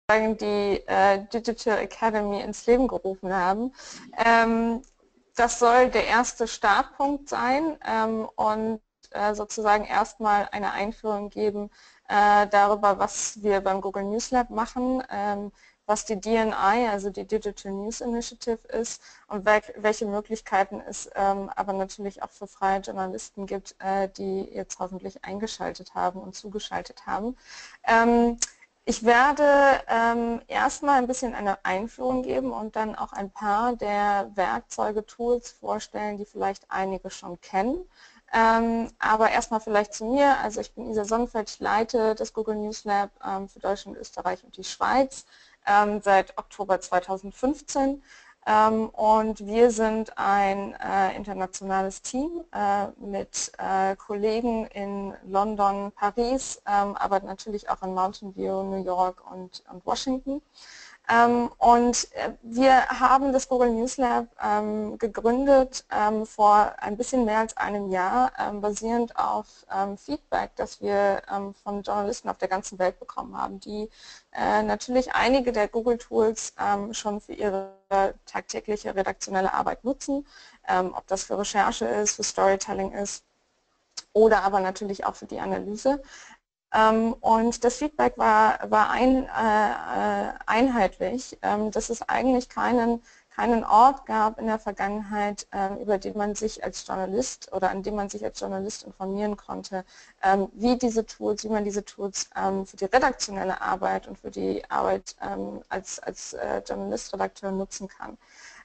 die Digital Academy ins Leben gerufen haben. Das soll der erste Startpunkt sein und sozusagen erstmal eine Einführung geben darüber, was wir beim Google News Lab machen, was die DNI, also die Digital News Initiative ist und welche Möglichkeiten es aber natürlich auch für freie Journalisten gibt, die jetzt hoffentlich eingeschaltet haben und zugeschaltet haben. Ich werde erstmal ein bisschen eine Einführung geben und dann auch ein paar der Werkzeuge, Tools vorstellen, die vielleicht einige schon kennen. Aber erstmal vielleicht zu mir. Also ich bin Isa Sonnenfeld, ich leite das Google News Lab für Deutschland, Österreich und die Schweiz seit Oktober 2015. Und wir sind ein internationales Team mit Kollegen in London, Paris, aber natürlich auch in Mountain View, New York und Washington. Und wir haben das Google News Lab gegründet vor ein bisschen mehr als einem Jahr, basierend auf Feedback, das wir von Journalisten auf der ganzen Welt bekommen haben, die natürlich einige der Google-Tools schon für ihre tagtägliche redaktionelle Arbeit nutzen, ob das für Recherche ist, für Storytelling ist oder aber natürlich auch für die Analyse. Und das Feedback war einheitlich, dass es eigentlich keinen Ort gab in der Vergangenheit, über den man sich als Journalist oder an dem man sich als Journalist informieren konnte, wie man diese Tools für die redaktionelle Arbeit und für die Arbeit als Journalist, Redakteur nutzen kann.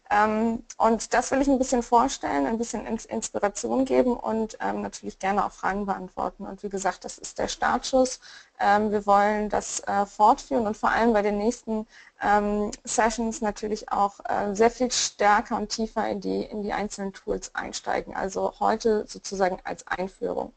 Und das will ich ein bisschen vorstellen, ein bisschen Inspiration geben und natürlich gerne auch Fragen beantworten. Und wie gesagt, das ist der Startschuss. Wir wollen das fortführen und vor allem bei den nächsten Sessions natürlich auch sehr viel stärker und tiefer in die einzelnen Tools einsteigen. Also heute sozusagen als Einführung.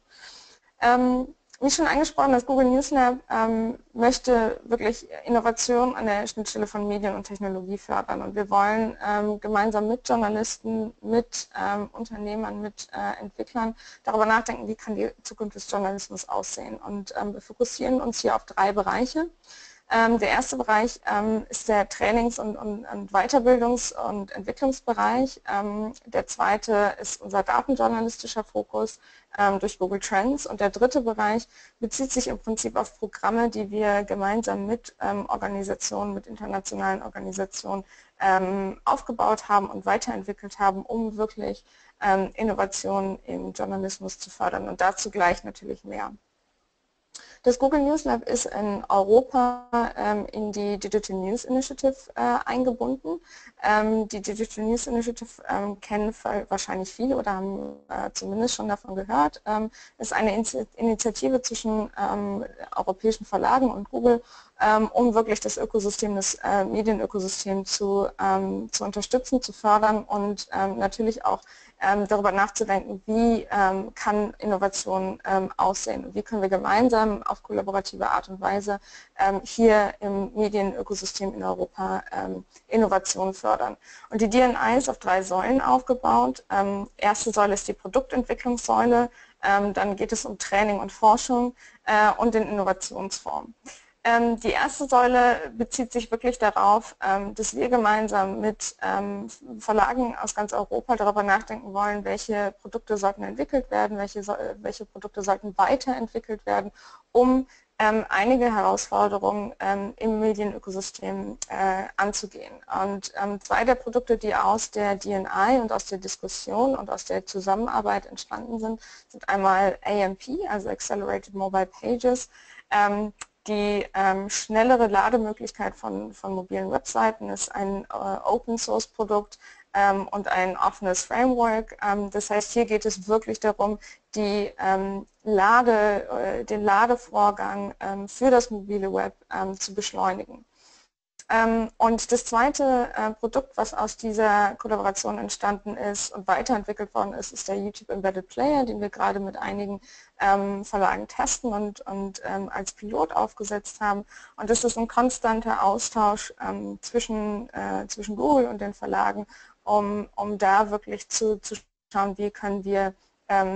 Wie schon angesprochen, das Google News Lab möchte wirklich Innovation an der Schnittstelle von Medien und Technologie fördern. Und wir wollen gemeinsam mit Journalisten, mit Unternehmern, mit Entwicklern darüber nachdenken, wie kann die Zukunft des Journalismus aussehen. Und wir fokussieren uns hier auf 3 Bereiche. Der erste Bereich ist der Trainings- und Weiterbildungs- und Entwicklungsbereich. Der zweite ist unser datenjournalistischer Fokus durch Google Trends. Und der dritte Bereich bezieht sich im Prinzip auf Programme, die wir gemeinsam mit Organisationen, mit internationalen Organisationen aufgebaut haben und weiterentwickelt haben, um wirklich Innovationen im Journalismus zu fördern. Und dazu gleich natürlich mehr. Das Google News Lab ist in Europa in die Digital News Initiative eingebunden. Die Digital News Initiative kennen wahrscheinlich viele oder haben zumindest schon davon gehört. Ist eine Initiative zwischen europäischen Verlagen und Google, um wirklich das Ökosystem, das Medienökosystem zu unterstützen, zu fördern und natürlich auch darüber nachzudenken, wie kann Innovation aussehen und wie können wir gemeinsam auf kollaborative Art und Weise hier im Medienökosystem in Europa Innovation fördern. Und die DNI ist auf 3 Säulen aufgebaut. Erste Säule ist die Produktentwicklungssäule, dann geht es um Training und Forschung und den Innovationsfonds. Die erste Säule bezieht sich wirklich darauf, dass wir gemeinsam mit Verlagen aus ganz Europa darüber nachdenken wollen, welche Produkte sollten entwickelt werden, welche Produkte sollten weiterentwickelt werden, um einige Herausforderungen im Medienökosystem anzugehen. Und 2 der Produkte, die aus der DNI und aus der Diskussion und aus der Zusammenarbeit entstanden sind, sind einmal AMP, also Accelerated Mobile Pages, die schnellere Lademöglichkeit von mobilen Webseiten ist ein Open-Source-Produkt und ein offenes Framework. Das heißt, hier geht es wirklich darum, den Ladevorgang für das mobile Web zu beschleunigen. Und das zweite Produkt, was aus dieser Kollaboration entstanden ist und weiterentwickelt worden ist, ist der YouTube Embedded Player, den wir gerade mit einigen Verlagen testen und als Pilot aufgesetzt haben. Und das ist ein konstanter Austausch zwischen Google und den Verlagen, um da wirklich zu schauen, wie können wir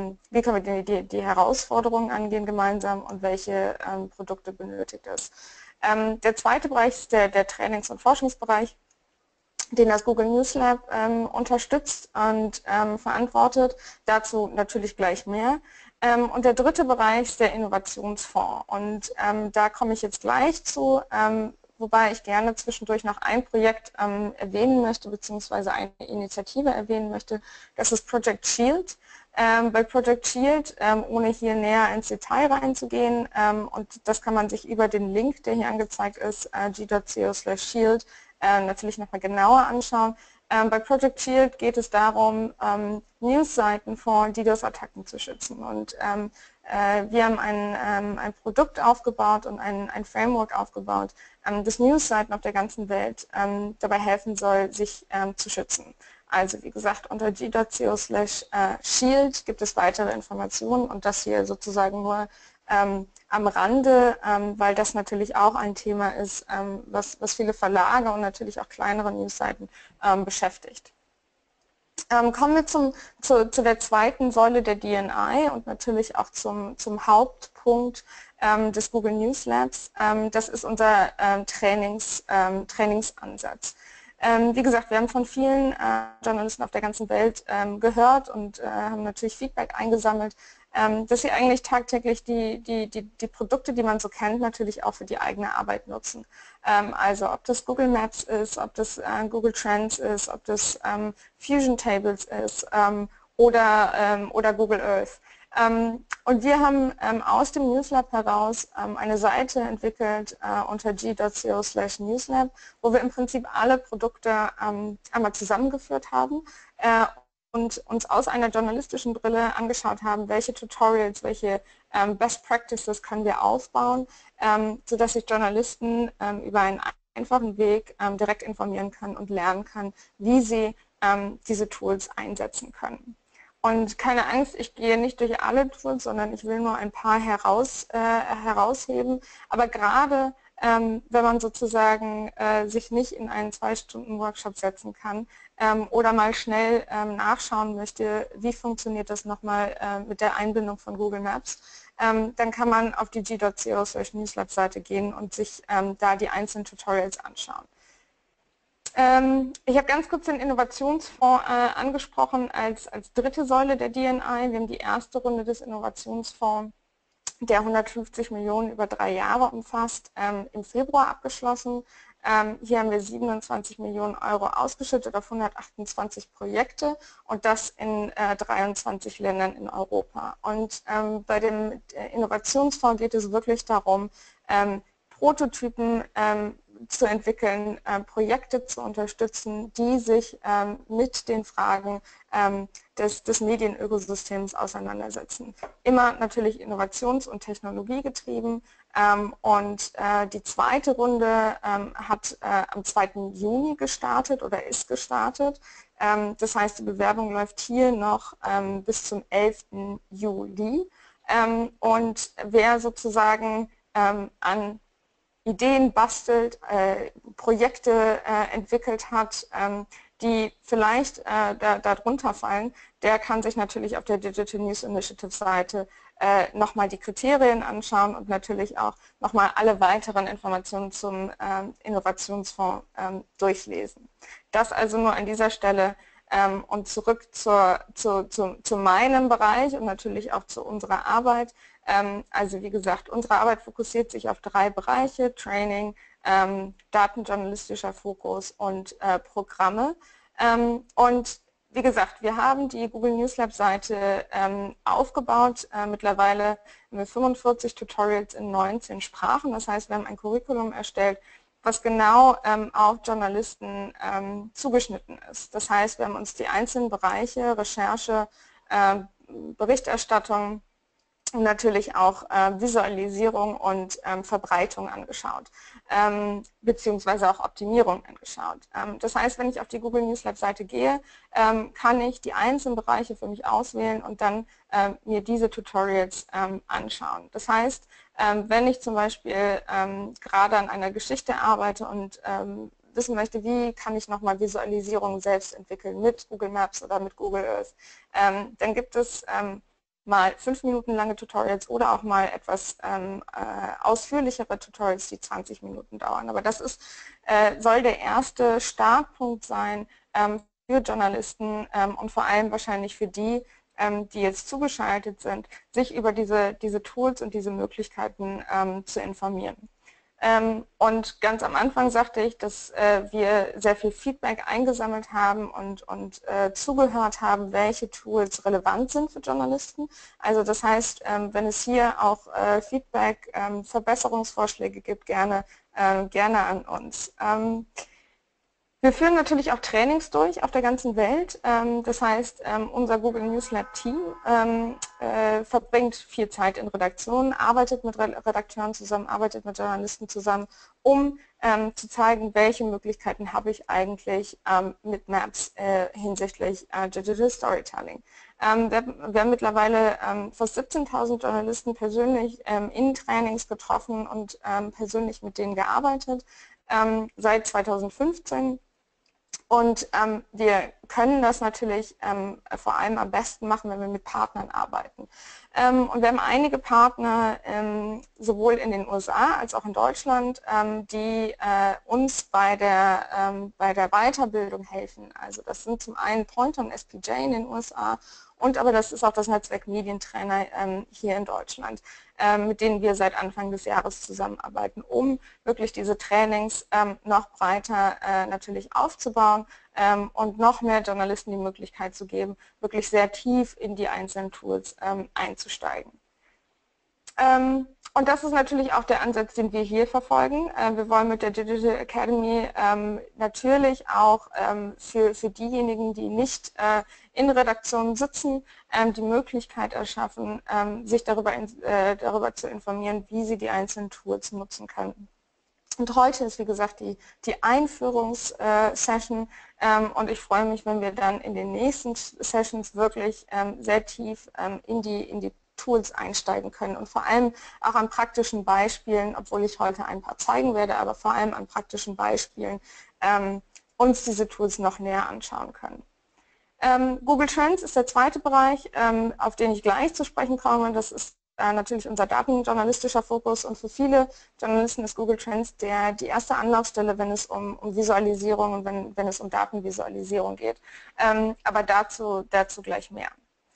die Herausforderungen angehen gemeinsam und welche Produkte benötigt es. Der zweite Bereich ist der Trainings- und Forschungsbereich, den das Google News Lab unterstützt und verantwortet. Dazu natürlich gleich mehr. Und der dritte Bereich ist der Innovationsfonds. Und da komme ich jetzt gleich zu, wobei ich gerne zwischendurch noch ein Projekt erwähnen möchte, beziehungsweise eine Initiative erwähnen möchte. Das ist Project Shield. Bei Project Shield, ohne hier näher ins Detail reinzugehen, und das kann man sich über den Link, der hier angezeigt ist, g.co/shield, natürlich nochmal genauer anschauen. Bei Project Shield geht es darum, Newsseiten vor DDoS-Attacken zu schützen. Und wir haben ein Produkt aufgebaut und ein Framework aufgebaut, das Newsseiten auf der ganzen Welt dabei helfen soll, sich zu schützen. Also wie gesagt, unter g.co/shield gibt es weitere Informationen und das hier sozusagen nur am Rande, weil das natürlich auch ein Thema ist, was viele Verlage und natürlich auch kleinere Newsseiten beschäftigt. Kommen wir zu der zweiten Säule der DNI und natürlich auch zum Hauptpunkt des Google News Labs. Das ist unser Trainingsansatz. Wie gesagt, wir haben von vielen Journalisten auf der ganzen Welt gehört und haben natürlich Feedback eingesammelt, dass sie eigentlich tagtäglich die Produkte, die man so kennt, natürlich auch für die eigene Arbeit nutzen. Also ob das Google Maps ist, ob das Google Trends ist, ob das Fusion Tables ist oder Google Earth. Und wir haben aus dem Newslab heraus eine Seite entwickelt unter g.co/newslab, wo wir im Prinzip alle Produkte einmal zusammengeführt haben und uns aus einer journalistischen Brille angeschaut haben, welche Tutorials, welche Best Practices können wir aufbauen, sodass sich Journalisten über einen einfachen Weg direkt informieren können und lernen können, wie sie diese Tools einsetzen können. Und keine Angst, ich gehe nicht durch alle Tools, sondern ich will nur ein paar herausheben. Aber gerade wenn man sozusagen sich nicht in einen 2-Stunden-Workshop setzen kann oder mal schnell nachschauen möchte, wie funktioniert das nochmal mit der Einbindung von Google Maps, dann kann man auf die g.co/newslab-Seite gehen und sich da die einzelnen Tutorials anschauen. Ich habe ganz kurz den Innovationsfonds angesprochen als dritte Säule der DNI. Wir haben die erste Runde des Innovationsfonds, der 150 Millionen über 3 Jahre umfasst, im Februar abgeschlossen. Hier haben wir 27 Millionen Euro ausgeschüttet auf 128 Projekte und das in 23 Ländern in Europa. Und bei dem Innovationsfonds geht es wirklich darum, Prototypen zu entwickeln, Projekte zu unterstützen, die sich mit den Fragen des Medienökosystems auseinandersetzen. Immer natürlich innovations- und technologiegetrieben. Und die zweite Runde hat am 2. Juni gestartet oder ist gestartet. Das heißt, die Bewerbung läuft hier noch bis zum 11. Juli. Und wer sozusagen an Ideen bastelt, Projekte entwickelt hat, die vielleicht darunter fallen, der kann sich natürlich auf der Digital News Initiative Seite nochmal die Kriterien anschauen und natürlich auch nochmal alle weiteren Informationen zum Innovationsfonds durchlesen. Das also nur an dieser Stelle und zurück zu meinem Bereich und natürlich auch zu unserer Arbeit. Also wie gesagt, unsere Arbeit fokussiert sich auf 3 Bereiche: Training, datenjournalistischer Fokus und Programme. Und wie gesagt, wir haben die Google News Lab Seite aufgebaut. Mittlerweile haben wir 45 Tutorials in 19 Sprachen. Das heißt, wir haben ein Curriculum erstellt, was genau auf Journalisten zugeschnitten ist. Das heißt, wir haben uns die einzelnen Bereiche, Recherche, Berichterstattung, und natürlich auch Visualisierung und Verbreitung angeschaut, beziehungsweise auch Optimierung angeschaut. Das heißt, wenn ich auf die Google News Lab Seite gehe, kann ich die einzelnen Bereiche für mich auswählen und dann mir diese Tutorials anschauen. Das heißt, wenn ich zum Beispiel gerade an einer Geschichte arbeite und wissen möchte, wie kann ich nochmal Visualisierung selbst entwickeln mit Google Maps oder mit Google Earth, dann gibt es mal 5 Minuten lange Tutorials oder auch mal etwas ausführlichere Tutorials, die 20 Minuten dauern. Aber das ist, soll der erste Startpunkt sein für Journalisten und vor allem wahrscheinlich für die, die jetzt zugeschaltet sind, sich über diese Tools und diese Möglichkeiten zu informieren. Und ganz am Anfang sagte ich, dass wir sehr viel Feedback eingesammelt haben und zugehört haben, welche Tools relevant sind für Journalisten. Also das heißt, wenn es hier auch Feedback, Verbesserungsvorschläge gibt, gerne an uns. Wir führen natürlich auch Trainings durch auf der ganzen Welt. Das heißt, unser Google Newslet Team verbringt viel Zeit in Redaktionen, arbeitet mit Redakteuren zusammen, arbeitet mit Journalisten zusammen, um zu zeigen, welche Möglichkeiten habe ich eigentlich mit Maps hinsichtlich Digital Storytelling. Wir haben mittlerweile fast 17.000 Journalisten persönlich in Trainings getroffen und persönlich mit denen gearbeitet seit 2015. Und wir können das natürlich vor allem am besten machen, wenn wir mit Partnern arbeiten. Und wir haben einige Partner, sowohl in den USA als auch in Deutschland, die uns bei der Weiterbildung helfen. Also das sind zum einen Pointer und SPJ in den USA und aber das ist auch das Netzwerk Medientrainer hier in Deutschland, mit denen wir seit Anfang des Jahres zusammenarbeiten, um wirklich diese Trainings noch breiter natürlich aufzubauen und noch mehr Journalisten die Möglichkeit zu geben, wirklich sehr tief in die einzelnen Tools einzusteigen. Und das ist natürlich auch der Ansatz, den wir hier verfolgen. Wir wollen mit der Digital Academy natürlich auch für diejenigen, die nicht in Redaktionen sitzen, die Möglichkeit erschaffen, sich darüber zu informieren, wie sie die einzelnen Tools nutzen können. Und heute ist, wie gesagt, die Einführungssession und ich freue mich, wenn wir dann in den nächsten Sessions wirklich sehr tief in die Tools einsteigen können und vor allem auch an praktischen Beispielen, obwohl ich heute ein paar zeigen werde, aber vor allem an praktischen Beispielen uns diese Tools noch näher anschauen können. Google Trends ist der zweite Bereich, auf den ich gleich zu sprechen komme. Das ist natürlich unser datenjournalistischer Fokus und für viele Journalisten ist Google Trends die erste Anlaufstelle, wenn es um Visualisierung und wenn es um Datenvisualisierung geht. Aber dazu gleich mehr.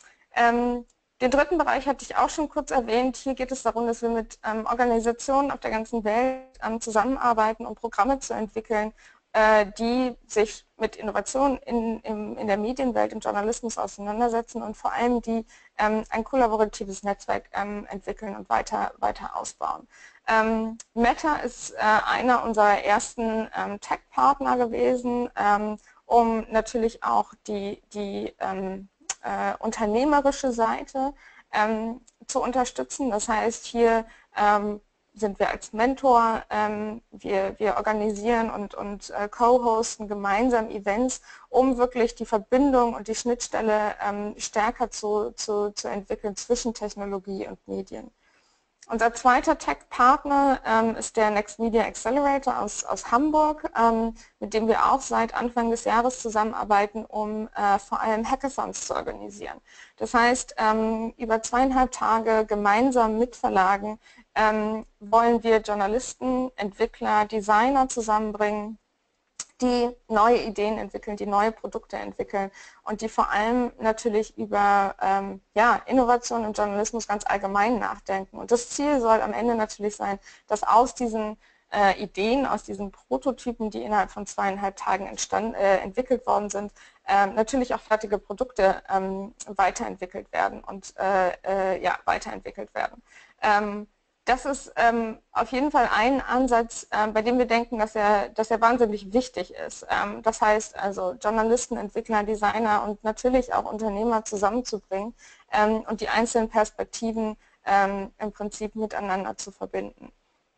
Den dritten Bereich hatte ich auch schon kurz erwähnt. Hier geht es darum, dass wir mit Organisationen auf der ganzen Welt zusammenarbeiten, um Programme zu entwickeln, die sich mit Innovationen in der Medienwelt, im Journalismus auseinandersetzen und vor allem die ein kollaboratives Netzwerk entwickeln und weiter ausbauen. Meta ist einer unserer ersten Tech-Partner gewesen, um natürlich auch die unternehmerische Seite zu unterstützen. Das heißt, hier sind wir als Mentor, wir organisieren und co-hosten gemeinsam Events, um wirklich die Verbindung und die Schnittstelle stärker zu entwickeln zwischen Technologie und Medien. Unser zweiter Tech-Partner ist der Next Media Accelerator aus Hamburg, mit dem wir auch seit Anfang des Jahres zusammenarbeiten, um vor allem Hackathons zu organisieren. Das heißt, über 2,5 Tage gemeinsam mit Verlagen wollen wir Journalisten, Entwickler, Designer zusammenbringen, die neue Ideen entwickeln, die neue Produkte entwickeln und die vor allem natürlich über Innovation im Journalismus ganz allgemein nachdenken. Und das Ziel soll am Ende natürlich sein, dass aus diesen Ideen, aus diesen Prototypen, die innerhalb von 2,5 Tagen entwickelt worden sind, natürlich auch fertige Produkte weiterentwickelt werden und weiterentwickelt werden. Das ist auf jeden Fall ein Ansatz, bei dem wir denken, dass er wahnsinnig wichtig ist. Das heißt also Journalisten, Entwickler, Designer und natürlich auch Unternehmer zusammenzubringen und die einzelnen Perspektiven im Prinzip miteinander zu verbinden.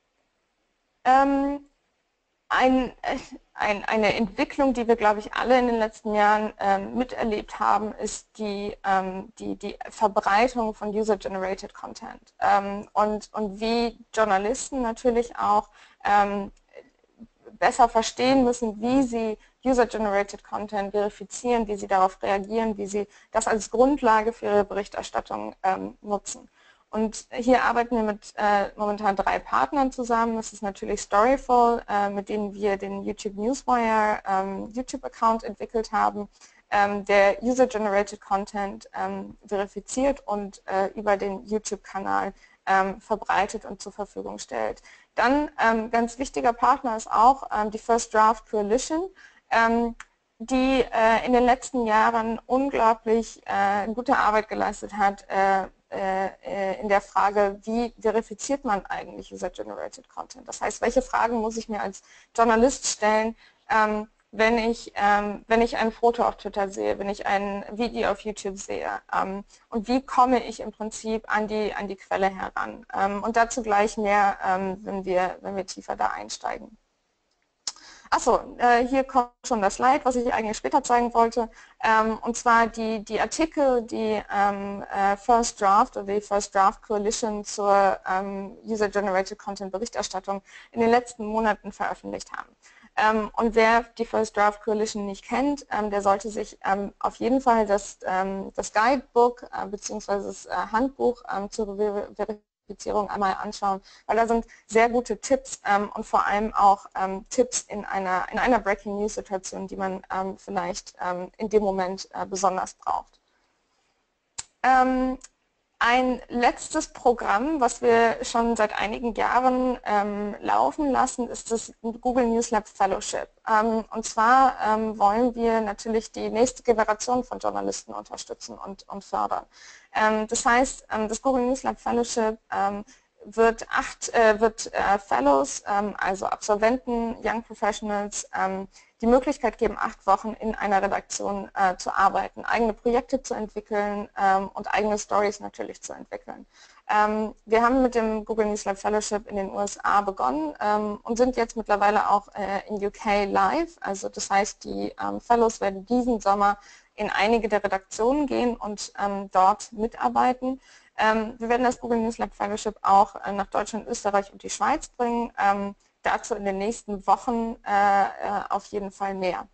Eine Entwicklung, die wir, glaube ich, alle in den letzten Jahren miterlebt haben, ist die Verbreitung von User-Generated Content und wie Journalisten natürlich auch besser verstehen müssen, wie sie User-Generated Content verifizieren, wie sie darauf reagieren, wie sie das als Grundlage für ihre Berichterstattung nutzen. Und hier arbeiten wir mit momentan 3 Partnern zusammen. Das ist natürlich Storyful, mit denen wir den YouTube Newswire YouTube-Account entwickelt haben, der User-Generated Content verifiziert und über den YouTube-Kanal verbreitet und zur Verfügung stellt. Dann ganz wichtiger Partner ist auch die First Draft Coalition, die in den letzten Jahren unglaublich gute Arbeit geleistet hat in der Frage, wie verifiziert man eigentlich User-Generated Content. Das heißt, welche Fragen muss ich mir als Journalist stellen, wenn ich ein Foto auf Twitter sehe, wenn ich ein Video auf YouTube sehe, und wie komme ich im Prinzip an die Quelle heran. Und dazu gleich mehr, wenn wir tiefer da einsteigen. Achso, hier kommt schon das Slide, was ich eigentlich später zeigen wollte, und zwar die Artikel, die First Draft oder die First Draft Coalition zur User-Generated Content Berichterstattung in den letzten Monaten veröffentlicht haben. Und wer die First Draft Coalition nicht kennt, der sollte sich auf jeden Fall das Guidebook bzw. das Handbuch zur Verifizierung einmal anschauen, weil da sind sehr gute Tipps und vor allem auch Tipps in einer Breaking News Situation, die man vielleicht in dem Moment besonders braucht. Ein letztes Programm, was wir schon seit einigen Jahren laufen lassen, ist das Google News Lab Fellowship. Und zwar wollen wir natürlich die nächste Generation von Journalisten unterstützen und fördern. Das heißt, das Google News Lab Fellowship wird Fellows, also Absolventen, Young Professionals, die Möglichkeit geben, 8 Wochen in einer Redaktion zu arbeiten, eigene Projekte zu entwickeln und eigene Stories natürlich zu entwickeln. Wir haben mit dem Google News Lab Fellowship in den USA begonnen und sind jetzt mittlerweile auch in UK live. Also das heißt, die Fellows werden diesen Sommer in einige der Redaktionen gehen und dort mitarbeiten. Wir werden das Google News Lab Fellowship auch nach Deutschland, Österreich und die Schweiz bringen. Dazu in den nächsten Wochen auf jeden Fall mehr.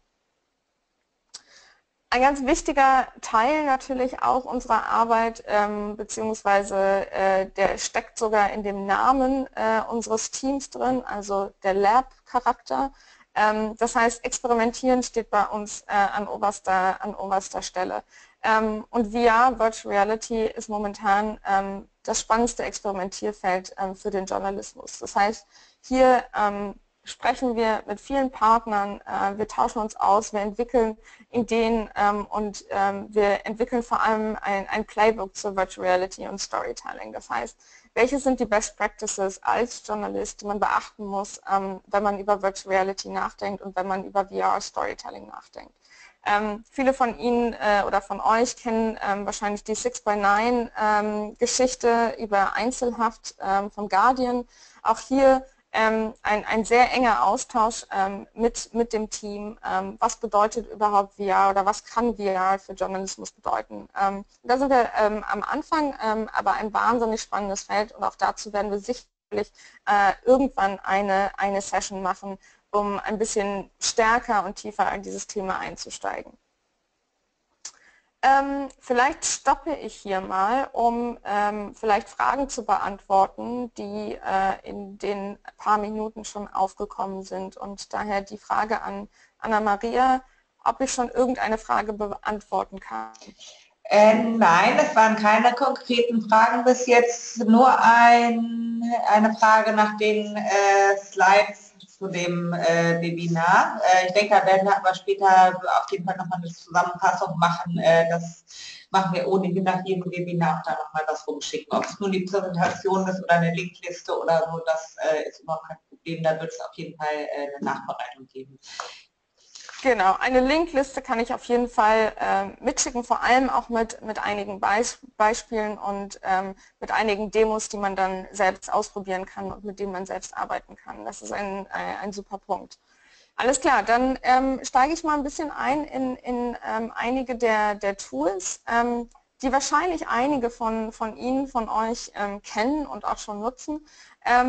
Ein ganz wichtiger Teil natürlich auch unserer Arbeit, beziehungsweise der steckt sogar in dem Namen unseres Teams drin, also der Lab-Charakter. Das heißt, Experimentieren steht bei uns an oberster Stelle. Und VR, Virtual Reality, ist momentan das spannendste Experimentierfeld für den Journalismus. Das heißt, hier sprechen wir mit vielen Partnern, wir tauschen uns aus, wir entwickeln Ideen und wir entwickeln vor allem ein Playbook zur Virtual Reality und Storytelling. Das heißt, welche sind die Best Practices als Journalist, die man beachten muss, wenn man über Virtual Reality nachdenkt und wenn man über VR Storytelling nachdenkt. Viele von Ihnen oder von euch kennen wahrscheinlich die 6x9 Geschichte über Einzelhaft vom Guardian. Auch hier ein sehr enger Austausch mit dem Team. Was bedeutet überhaupt VR oder was kann VR für Journalismus bedeuten? Da sind wir am Anfang, aber ein wahnsinnig spannendes Feld und auch dazu werden wir sicherlich irgendwann eine Session machen, um ein bisschen stärker und tiefer in dieses Thema einzusteigen. Vielleicht stoppe ich hier mal, um vielleicht Fragen zu beantworten, die in den paar Minuten schon aufgekommen sind. Und daher die Frage an Anna-Maria, ob ich schon irgendeine Frage beantworten kann. Nein, es waren keine konkreten Fragen bis jetzt, nur eine Frage nach den Slides zu dem Webinar. Ich denke, da werden wir aber später auf jeden Fall nochmal eine Zusammenfassung machen. Das machen wir ohnehin nach jedem Webinar auch da nochmal was rumschicken. Ob es nur die Präsentation ist oder eine Linkliste oder so, das ist überhaupt kein Problem. Da wird es auf jeden Fall eine Nachbereitung geben. Genau, eine Linkliste kann ich auf jeden Fall mitschicken, vor allem auch mit einigen Beispielen und mit einigen Demos, die man dann selbst ausprobieren kann und mit denen man selbst arbeiten kann. Das ist ein super Punkt. Alles klar, dann steige ich mal ein bisschen ein in einige der Tools, die wahrscheinlich einige von Ihnen, von euch kennen und auch schon nutzen.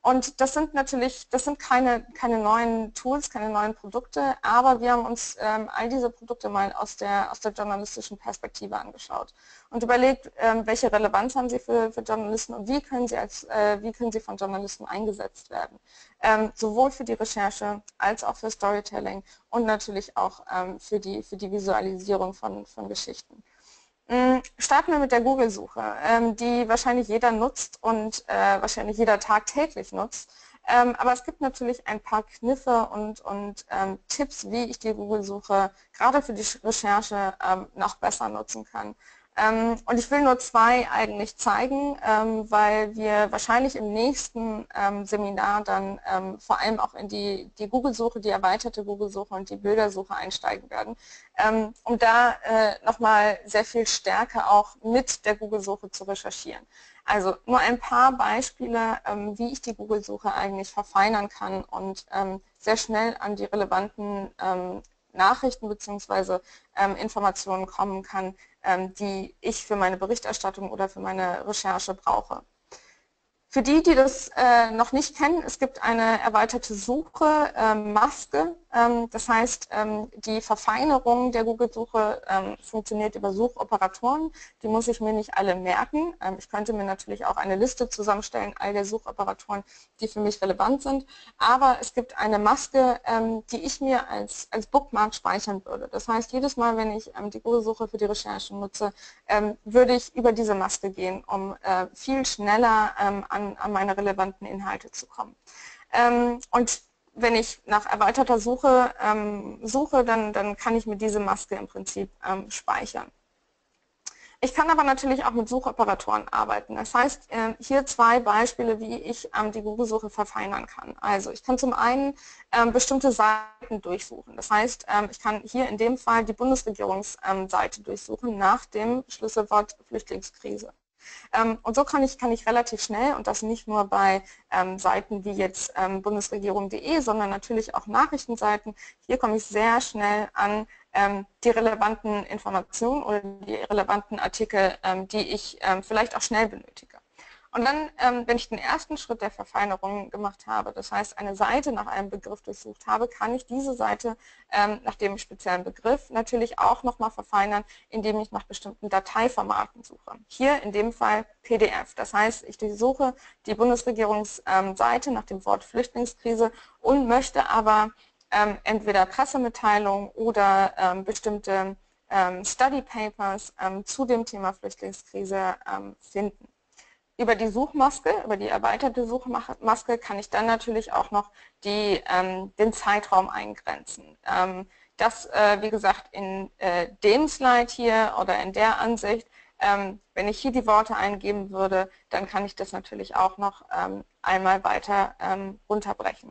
Und das sind keine neuen Tools, keine neuen Produkte, aber wir haben uns all diese Produkte mal aus der journalistischen Perspektive angeschaut und überlegt, welche Relevanz haben sie für Journalisten und wie können sie von Journalisten eingesetzt werden. Sowohl für die Recherche als auch für Storytelling und natürlich auch für die Visualisierung von Geschichten. Starten wir mit der Google-Suche, die wahrscheinlich jeder nutzt und wahrscheinlich jeder tagtäglich nutzt. Aber es gibt natürlich ein paar Kniffe und Tipps, wie ich die Google-Suche gerade für die Recherche noch besser nutzen kann. Und ich will nur zwei eigentlich zeigen, weil wir wahrscheinlich im nächsten Seminar dann vor allem auch in die Google-Suche, die erweiterte Google-Suche und die Bildersuche einsteigen werden, um da nochmal sehr viel stärker auch mit der Google-Suche zu recherchieren. Also nur ein paar Beispiele, wie ich die Google-Suche eigentlich verfeinern kann und sehr schnell an die relevanten Nachrichten bzw. Informationen kommen kann, die ich für meine Berichterstattung oder für meine Recherche brauche. Für die, die das noch nicht kennen, es gibt eine erweiterte Suche, Maske. Das heißt, die Verfeinerung der Google-Suche funktioniert über Suchoperatoren. Die muss ich mir nicht alle merken. Ich könnte mir natürlich auch eine Liste zusammenstellen, all der Suchoperatoren, die für mich relevant sind. Aber es gibt eine Maske, die ich mir als Bookmark speichern würde. Das heißt, jedes Mal, wenn ich die Google-Suche für die Recherche nutze, würde ich über diese Maske gehen, um viel schneller an meine relevanten Inhalte zu kommen. Und wenn ich nach erweiterter Suche suche, dann kann ich mir diese Maske im Prinzip speichern. Ich kann aber natürlich auch mit Suchoperatoren arbeiten. Das heißt, hier zwei Beispiele, wie ich die Google-Suche verfeinern kann. Also ich kann zum einen bestimmte Seiten durchsuchen. Das heißt, ich kann hier in dem Fall die Bundesregierungsseite durchsuchen nach dem Schlüsselwort Flüchtlingskrise. Und so kann ich relativ schnell, und das nicht nur bei Seiten wie jetzt bundesregierung.de, sondern natürlich auch Nachrichtenseiten, hier komme ich sehr schnell an die relevanten Informationen oder die relevanten Artikel, die ich vielleicht auch schnell benötige. Und dann, wenn ich den ersten Schritt der Verfeinerung gemacht habe, das heißt eine Seite nach einem Begriff durchsucht habe, kann ich diese Seite nach dem speziellen Begriff natürlich auch nochmal verfeinern, indem ich nach bestimmten Dateiformaten suche. Hier in dem Fall PDF. Das heißt, ich durchsuche die Bundesregierungsseite nach dem Wort Flüchtlingskrise und möchte aber entweder Pressemitteilungen oder bestimmte Study Papers zu dem Thema Flüchtlingskrise finden. Über die Suchmaske, über die erweiterte Suchmaske kann ich dann natürlich auch noch den Zeitraum eingrenzen. Das, wie gesagt, in dem Slide hier oder in der Ansicht, wenn ich hier die Worte eingeben würde, dann kann ich das natürlich auch noch einmal weiter runterbrechen.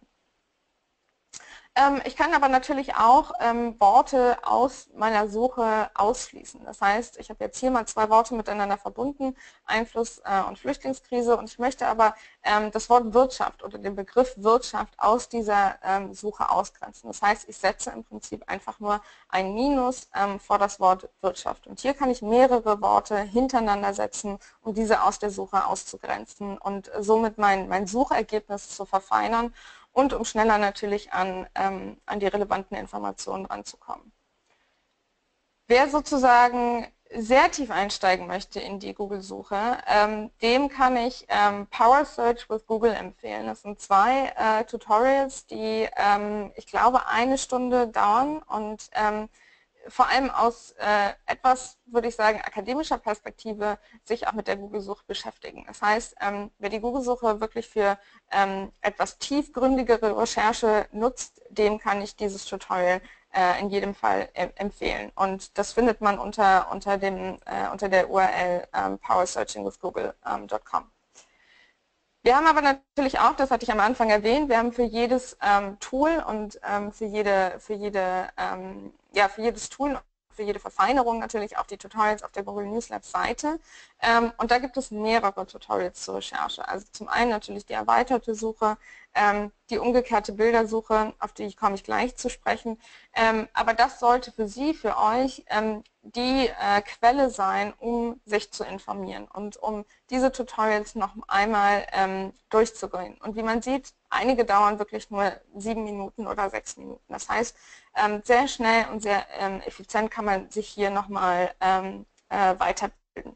Ich kann aber natürlich auch Worte aus meiner Suche ausschließen. Das heißt, ich habe jetzt hier mal zwei Worte miteinander verbunden, Einfluss und Flüchtlingskrise, und ich möchte aber das Wort Wirtschaft oder den Begriff Wirtschaft aus dieser Suche ausgrenzen. Das heißt, ich setze im Prinzip einfach nur ein Minus vor das Wort Wirtschaft. Und hier kann ich mehrere Worte hintereinander setzen, um diese aus der Suche auszugrenzen und somit mein Suchergebnis zu verfeinern und um schneller natürlich an die relevanten Informationen ranzukommen. Wer sozusagen sehr tief einsteigen möchte in die Google-Suche, dem kann ich Power Search with Google empfehlen. Das sind zwei Tutorials, die, ich glaube, 1 Stunde dauern und vor allem aus etwas, würde ich sagen, akademischer Perspektive sich auch mit der Google-Suche beschäftigen. Das heißt, wer die Google-Suche wirklich für etwas tiefgründigere Recherche nutzt, dem kann ich dieses Tutorial in jedem Fall empfehlen. Und das findet man unter der URL powersearchingwithgoogle.com. Wir haben aber natürlich auch, das hatte ich am Anfang erwähnt, wir haben für jedes Tool und für jedes Tool für jede Verfeinerung natürlich auch die Tutorials auf der Google News Lab Seite. Und da gibt es mehrere Tutorials zur Recherche. Also zum einen natürlich die erweiterte Suche, die umgekehrte Bildersuche, auf die komme ich gleich zu sprechen. Aber das sollte für Sie, für euch die Quelle sein, um sich zu informieren und um diese Tutorials noch einmal durchzugehen. Und wie man sieht, einige dauern wirklich nur 7 Minuten oder 6 Minuten. Das heißt, sehr schnell und sehr effizient kann man sich hier nochmal weiterbilden.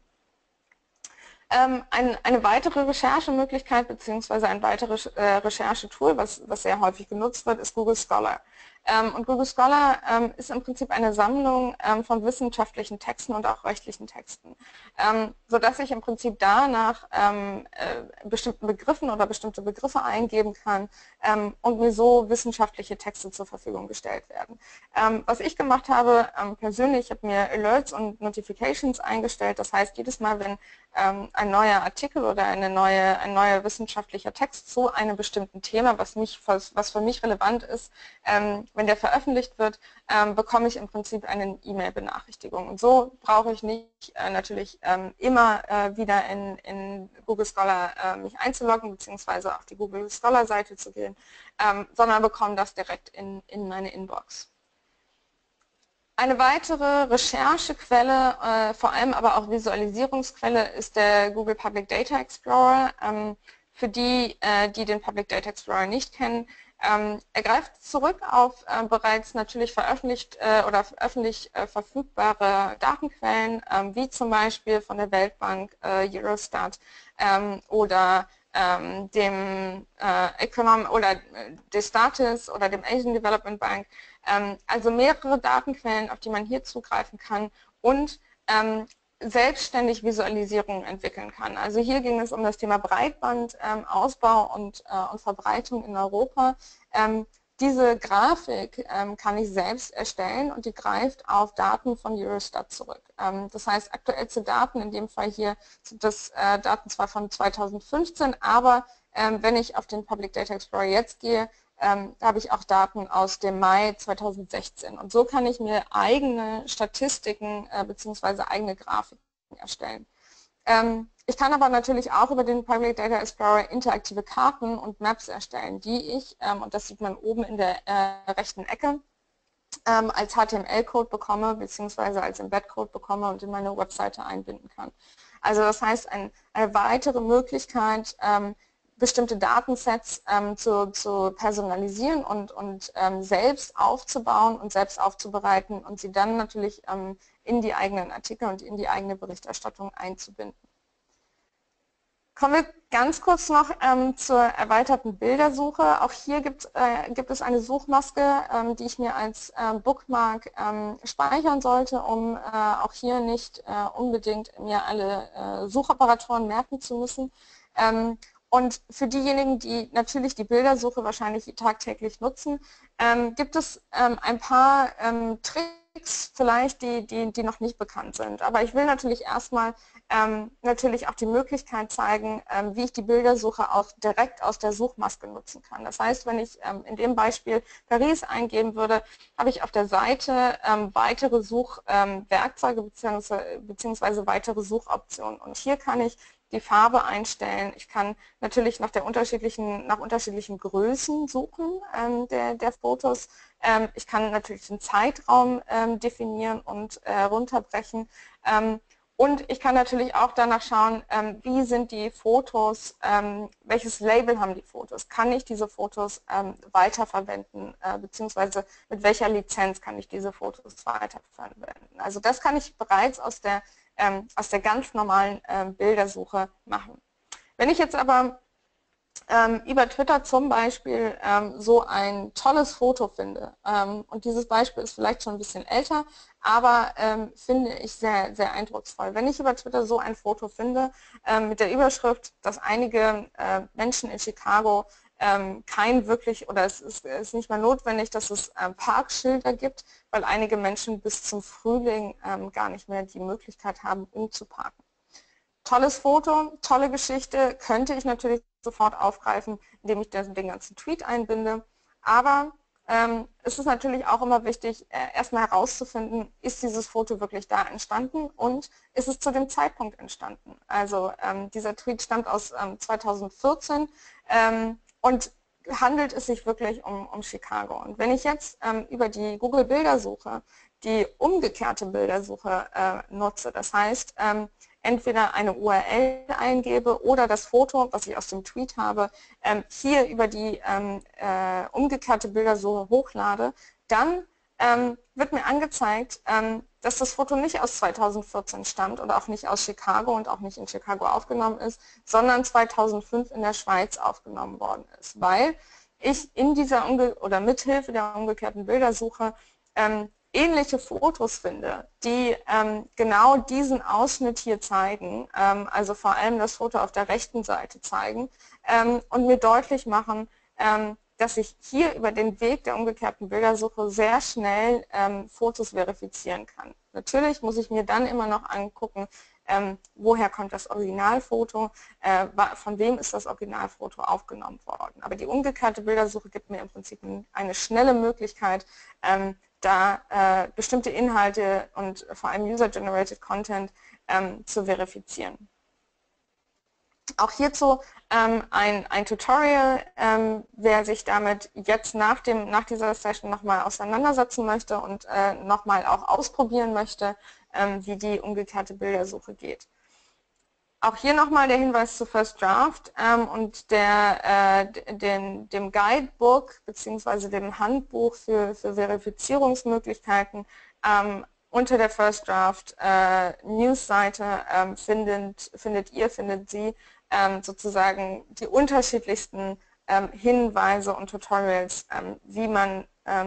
Eine weitere Recherchemöglichkeit bzw. ein weiteres Recherchetool, was sehr häufig genutzt wird, ist Google Scholar. Und Google Scholar ist im Prinzip eine Sammlung von wissenschaftlichen Texten und auch rechtlichen Texten, sodass ich im Prinzip da nach bestimmten Begriffen oder bestimmte Begriffe eingeben kann und mir so wissenschaftliche Texte zur Verfügung gestellt werden. Was ich gemacht habe persönlich, ich habe mir Alerts und Notifications eingestellt, das heißt, jedes Mal, wenn ein neuer Artikel oder ein neuer wissenschaftlicher Text zu einem bestimmten Thema, was für mich relevant ist, wenn der veröffentlicht wird, bekomme ich im Prinzip eine E-Mail-Benachrichtigung. Und so brauche ich nicht natürlich immer wieder in Google Scholar mich einzuloggen, beziehungsweise auf die Google Scholar-Seite zu gehen, sondern bekomme das direkt in meine Inbox. Eine weitere Recherchequelle, vor allem aber auch Visualisierungsquelle, ist der Google Public Data Explorer. Für die, die den Public Data Explorer nicht kennen, er greift zurück auf bereits natürlich veröffentlicht oder öffentlich verfügbare Datenquellen, wie zum Beispiel von der Weltbank, Eurostat oder dem Destatis oder dem Asian Development Bank, also mehrere Datenquellen, auf die man hier zugreifen kann und selbstständig Visualisierungen entwickeln kann. Also hier ging es um das Thema Breitbandausbau und Verbreitung in Europa. Diese Grafik kann ich selbst erstellen und die greift auf Daten von Eurostat zurück. Das heißt, aktuellste Daten, in dem Fall hier sind das Daten zwar von 2015, aber wenn ich auf den Public Data Explorer jetzt gehe, habe ich auch Daten aus dem Mai 2016. Und so kann ich mir eigene Statistiken bzw. eigene Grafiken erstellen. Ich kann aber natürlich auch über den Public Data Explorer interaktive Karten und Maps erstellen, die ich, und das sieht man oben in der rechten Ecke, als HTML-Code bekomme bzw. als Embed-Code bekomme und in meine Webseite einbinden kann. Also das heißt, eine weitere Möglichkeit, bestimmte Datensets zu personalisieren und selbst aufzubauen und selbst aufzubereiten und sie dann natürlich in die eigenen Artikel und in die eigene Berichterstattung einzubinden. Kommen wir ganz kurz noch zur erweiterten Bildersuche. Auch hier gibt es eine Suchmaske, die ich mir als Bookmark speichern sollte, um auch hier nicht unbedingt mir alle Suchoperatoren merken zu müssen. Und für diejenigen, die natürlich die Bildersuche wahrscheinlich tagtäglich nutzen, gibt es ein paar Tricks vielleicht, die noch nicht bekannt sind. Aber ich will natürlich erstmal natürlich auch die Möglichkeit zeigen, wie ich die Bildersuche auch direkt aus der Suchmaske nutzen kann. Das heißt, wenn ich in dem Beispiel Paris eingeben würde, habe ich auf der Seite weitere Suchwerkzeuge beziehungsweise weitere Suchoptionen. Und hier kann ich die Farbe einstellen. Ich kann natürlich nach unterschiedlichen Größen suchen der Fotos. Ich kann natürlich den Zeitraum definieren und runterbrechen. Und ich kann natürlich auch danach schauen, wie sind die Fotos, welches Label haben die Fotos? Kann ich diese Fotos weiterverwenden, beziehungsweise mit welcher Lizenz kann ich diese Fotos weiterverwenden? Also das kann ich bereits aus der ganz normalen Bildersuche machen. Wenn ich jetzt aber über Twitter zum Beispiel so ein tolles Foto finde, und dieses Beispiel ist vielleicht schon ein bisschen älter, aber finde ich sehr, sehr eindrucksvoll. Wenn ich über Twitter so ein Foto finde, mit der Überschrift, dass einige Menschen in Chicago es ist nicht mehr notwendig, dass es Parkschilder gibt, weil einige Menschen bis zum Frühling gar nicht mehr die Möglichkeit haben, umzuparken. Tolles Foto, tolle Geschichte, könnte ich natürlich sofort aufgreifen, indem ich den ganzen Tweet einbinde. Aber ist es natürlich auch immer wichtig, erstmal herauszufinden, ist dieses Foto wirklich da entstanden und ist es zu dem Zeitpunkt entstanden. Also dieser Tweet stammt aus 2014 und handelt es sich wirklich um Chicago. Und wenn ich jetzt über die Google-Bildersuche die umgekehrte Bildersuche nutze, das heißt, entweder eine URL eingebe oder das Foto, was ich aus dem Tweet habe, hier über die umgekehrte Bildersuche hochlade, dann wird mir angezeigt, dass das Foto nicht aus 2014 stammt und auch nicht aus Chicago und auch nicht in Chicago aufgenommen ist, sondern 2005 in der Schweiz aufgenommen worden ist, weil ich in dieser oder mithilfe der umgekehrten Bildersuche ähnliche Fotos finde, die genau diesen Ausschnitt hier zeigen, also vor allem das Foto auf der rechten Seite zeigen und mir deutlich machen, dass ich hier über den Weg der umgekehrten Bildersuche sehr schnell Fotos verifizieren kann. Natürlich muss ich mir dann immer noch angucken, woher kommt das Originalfoto, von wem ist das Originalfoto aufgenommen worden. Aber die umgekehrte Bildersuche gibt mir im Prinzip eine schnelle Möglichkeit, da bestimmte Inhalte und vor allem User-Generated Content zu verifizieren. Auch hierzu ein Tutorial, wer sich damit jetzt nach dieser Session nochmal auseinandersetzen möchte und nochmal auch ausprobieren möchte, wie die umgekehrte Bildersuche geht. Auch hier nochmal der Hinweis zu First Draft und dem Guidebook bzw. dem Handbuch für Verifizierungsmöglichkeiten. Unter der First Draft News-Seite findet Sie sozusagen die unterschiedlichsten Hinweise und Tutorials, wie man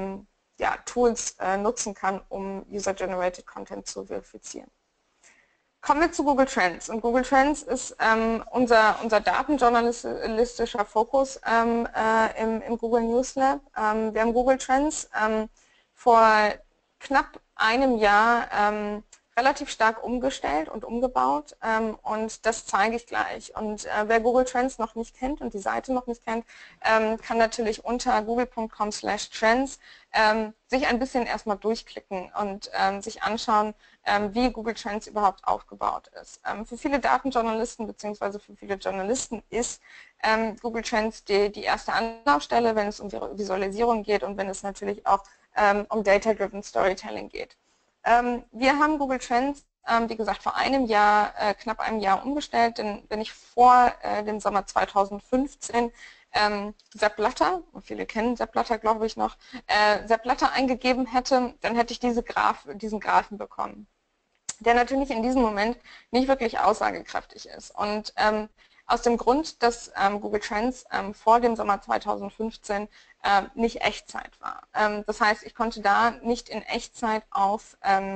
Tools nutzen kann, um User-Generated Content zu verifizieren. Kommen wir zu Google Trends. Und Google Trends ist unser datenjournalistischer Fokus im Google News Lab. Wir haben Google Trends vor knapp einem Jahr relativ stark umgestellt und umgebaut und das zeige ich gleich. Und wer Google Trends noch nicht kennt und die Seite noch nicht kennt, kann natürlich unter google.com/trends sich ein bisschen erstmal durchklicken und sich anschauen, wie Google Trends überhaupt aufgebaut ist. Für viele Datenjournalisten bzw. für viele Journalisten ist Google Trends die erste Anlaufstelle, wenn es um Visualisierung geht und wenn es natürlich auch um Data-Driven Storytelling geht. Wir haben Google Trends, wie gesagt, vor einem Jahr, knapp einem Jahr umgestellt, denn wenn ich vor dem Sommer 2015 Sepp Blatter, viele kennen Sepp Blatter, glaube ich noch, Sepp Blatter eingegeben hätte, dann hätte ich diesen Graphen bekommen, der natürlich in diesem Moment nicht wirklich aussagekräftig ist. Und aus dem Grund, dass Google Trends vor dem Sommer 2015 nicht Echtzeit war. Das heißt, ich konnte da nicht in Echtzeit auf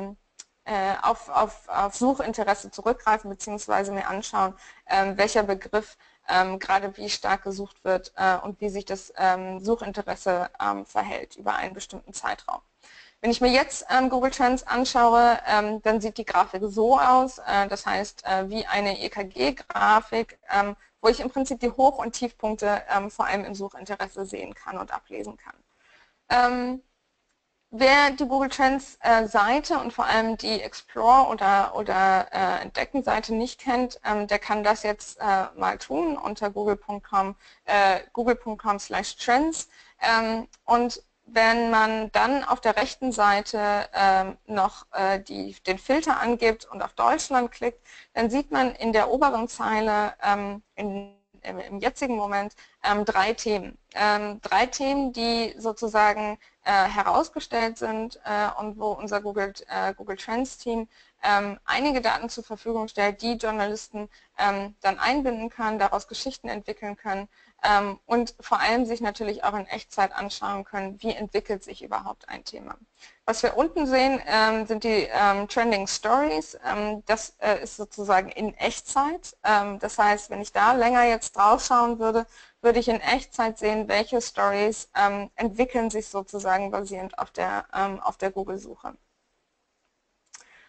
Suchinteresse zurückgreifen bzw. mir anschauen, welcher Begriff gerade wie stark gesucht wird und wie sich das Suchinteresse verhält über einen bestimmten Zeitraum. Wenn ich mir jetzt Google Trends anschaue, dann sieht die Grafik so aus, das heißt wie eine EKG-Grafik, wo ich im Prinzip die Hoch- und Tiefpunkte vor allem im Suchinteresse sehen kann und ablesen kann. Wer die Google Trends Seite und vor allem die Explore oder Entdecken-Seite nicht kennt, der kann das jetzt mal tun unter google.com/trends und wenn man dann auf der rechten Seite noch den Filter angibt und auf Deutschland klickt, dann sieht man in der oberen Zeile im jetzigen Moment 3 Themen. 3 Themen, die sozusagen herausgestellt sind und wo unser Google Trends Team einige Daten zur Verfügung stellt, die Journalisten dann einbinden können, daraus Geschichten entwickeln können und vor allem sich natürlich auch in Echtzeit anschauen können, wie entwickelt sich überhaupt ein Thema. Was wir unten sehen, sind die Trending Stories. Das ist sozusagen in Echtzeit. Das heißt, wenn ich da länger jetzt drauf schauen würde, würde ich in Echtzeit sehen, welche Stories entwickeln sich sozusagen basierend auf der Google-Suche.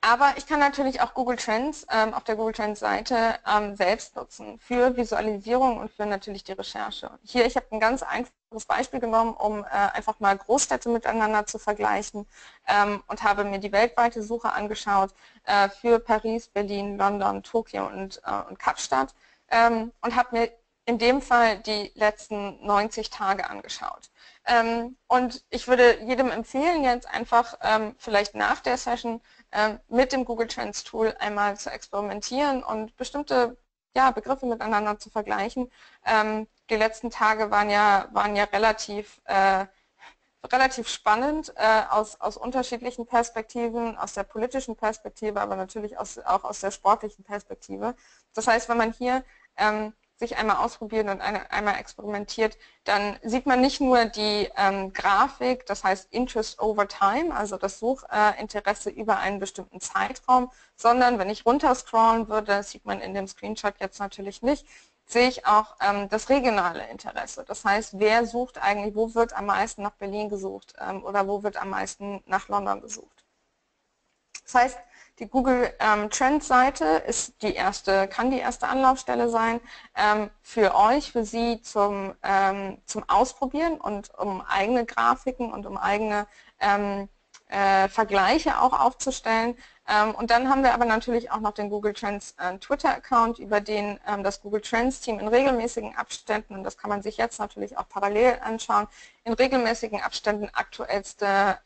Aber ich kann natürlich auch Google Trends auf der Google Trends Seite selbst nutzen für Visualisierung und für natürlich die Recherche. Hier, ich habe ein ganz einfaches Beispiel genommen, um einfach mal Großstädte miteinander zu vergleichen und habe mir die weltweite Suche angeschaut für Paris, Berlin, London, Tokio und Kapstadt und habe mir in dem Fall die letzten 90 Tage angeschaut. Und ich würde jedem empfehlen, jetzt einfach vielleicht nach der Session mit dem Google Trends Tool einmal zu experimentieren und bestimmte Begriffe miteinander zu vergleichen. Die letzten Tage waren ja relativ spannend aus unterschiedlichen Perspektiven, aus der politischen Perspektive, aber natürlich auch aus der sportlichen Perspektive. Das heißt, wenn man hier sich einmal ausprobiert und einmal experimentiert, dann sieht man nicht nur die Grafik, das heißt Interest over Time, also das Suchinteresse über einen bestimmten Zeitraum, sondern wenn ich runterscrollen würde, das sieht man in dem Screenshot jetzt natürlich nicht, sehe ich auch das regionale Interesse. Das heißt, wer sucht eigentlich, wo wird am meisten nach Berlin gesucht oder wo wird am meisten nach London gesucht. Das heißt, die Google Trends Seite kann die erste Anlaufstelle sein für euch, für Sie zum Ausprobieren und um eigene Grafiken und um eigene Vergleiche auch aufzustellen. Und dann haben wir aber natürlich auch noch den Google Trends Twitter-Account, über den das Google Trends-Team in regelmäßigen Abständen, und das kann man sich jetzt natürlich auch parallel anschauen, in regelmäßigen Abständen aktuellste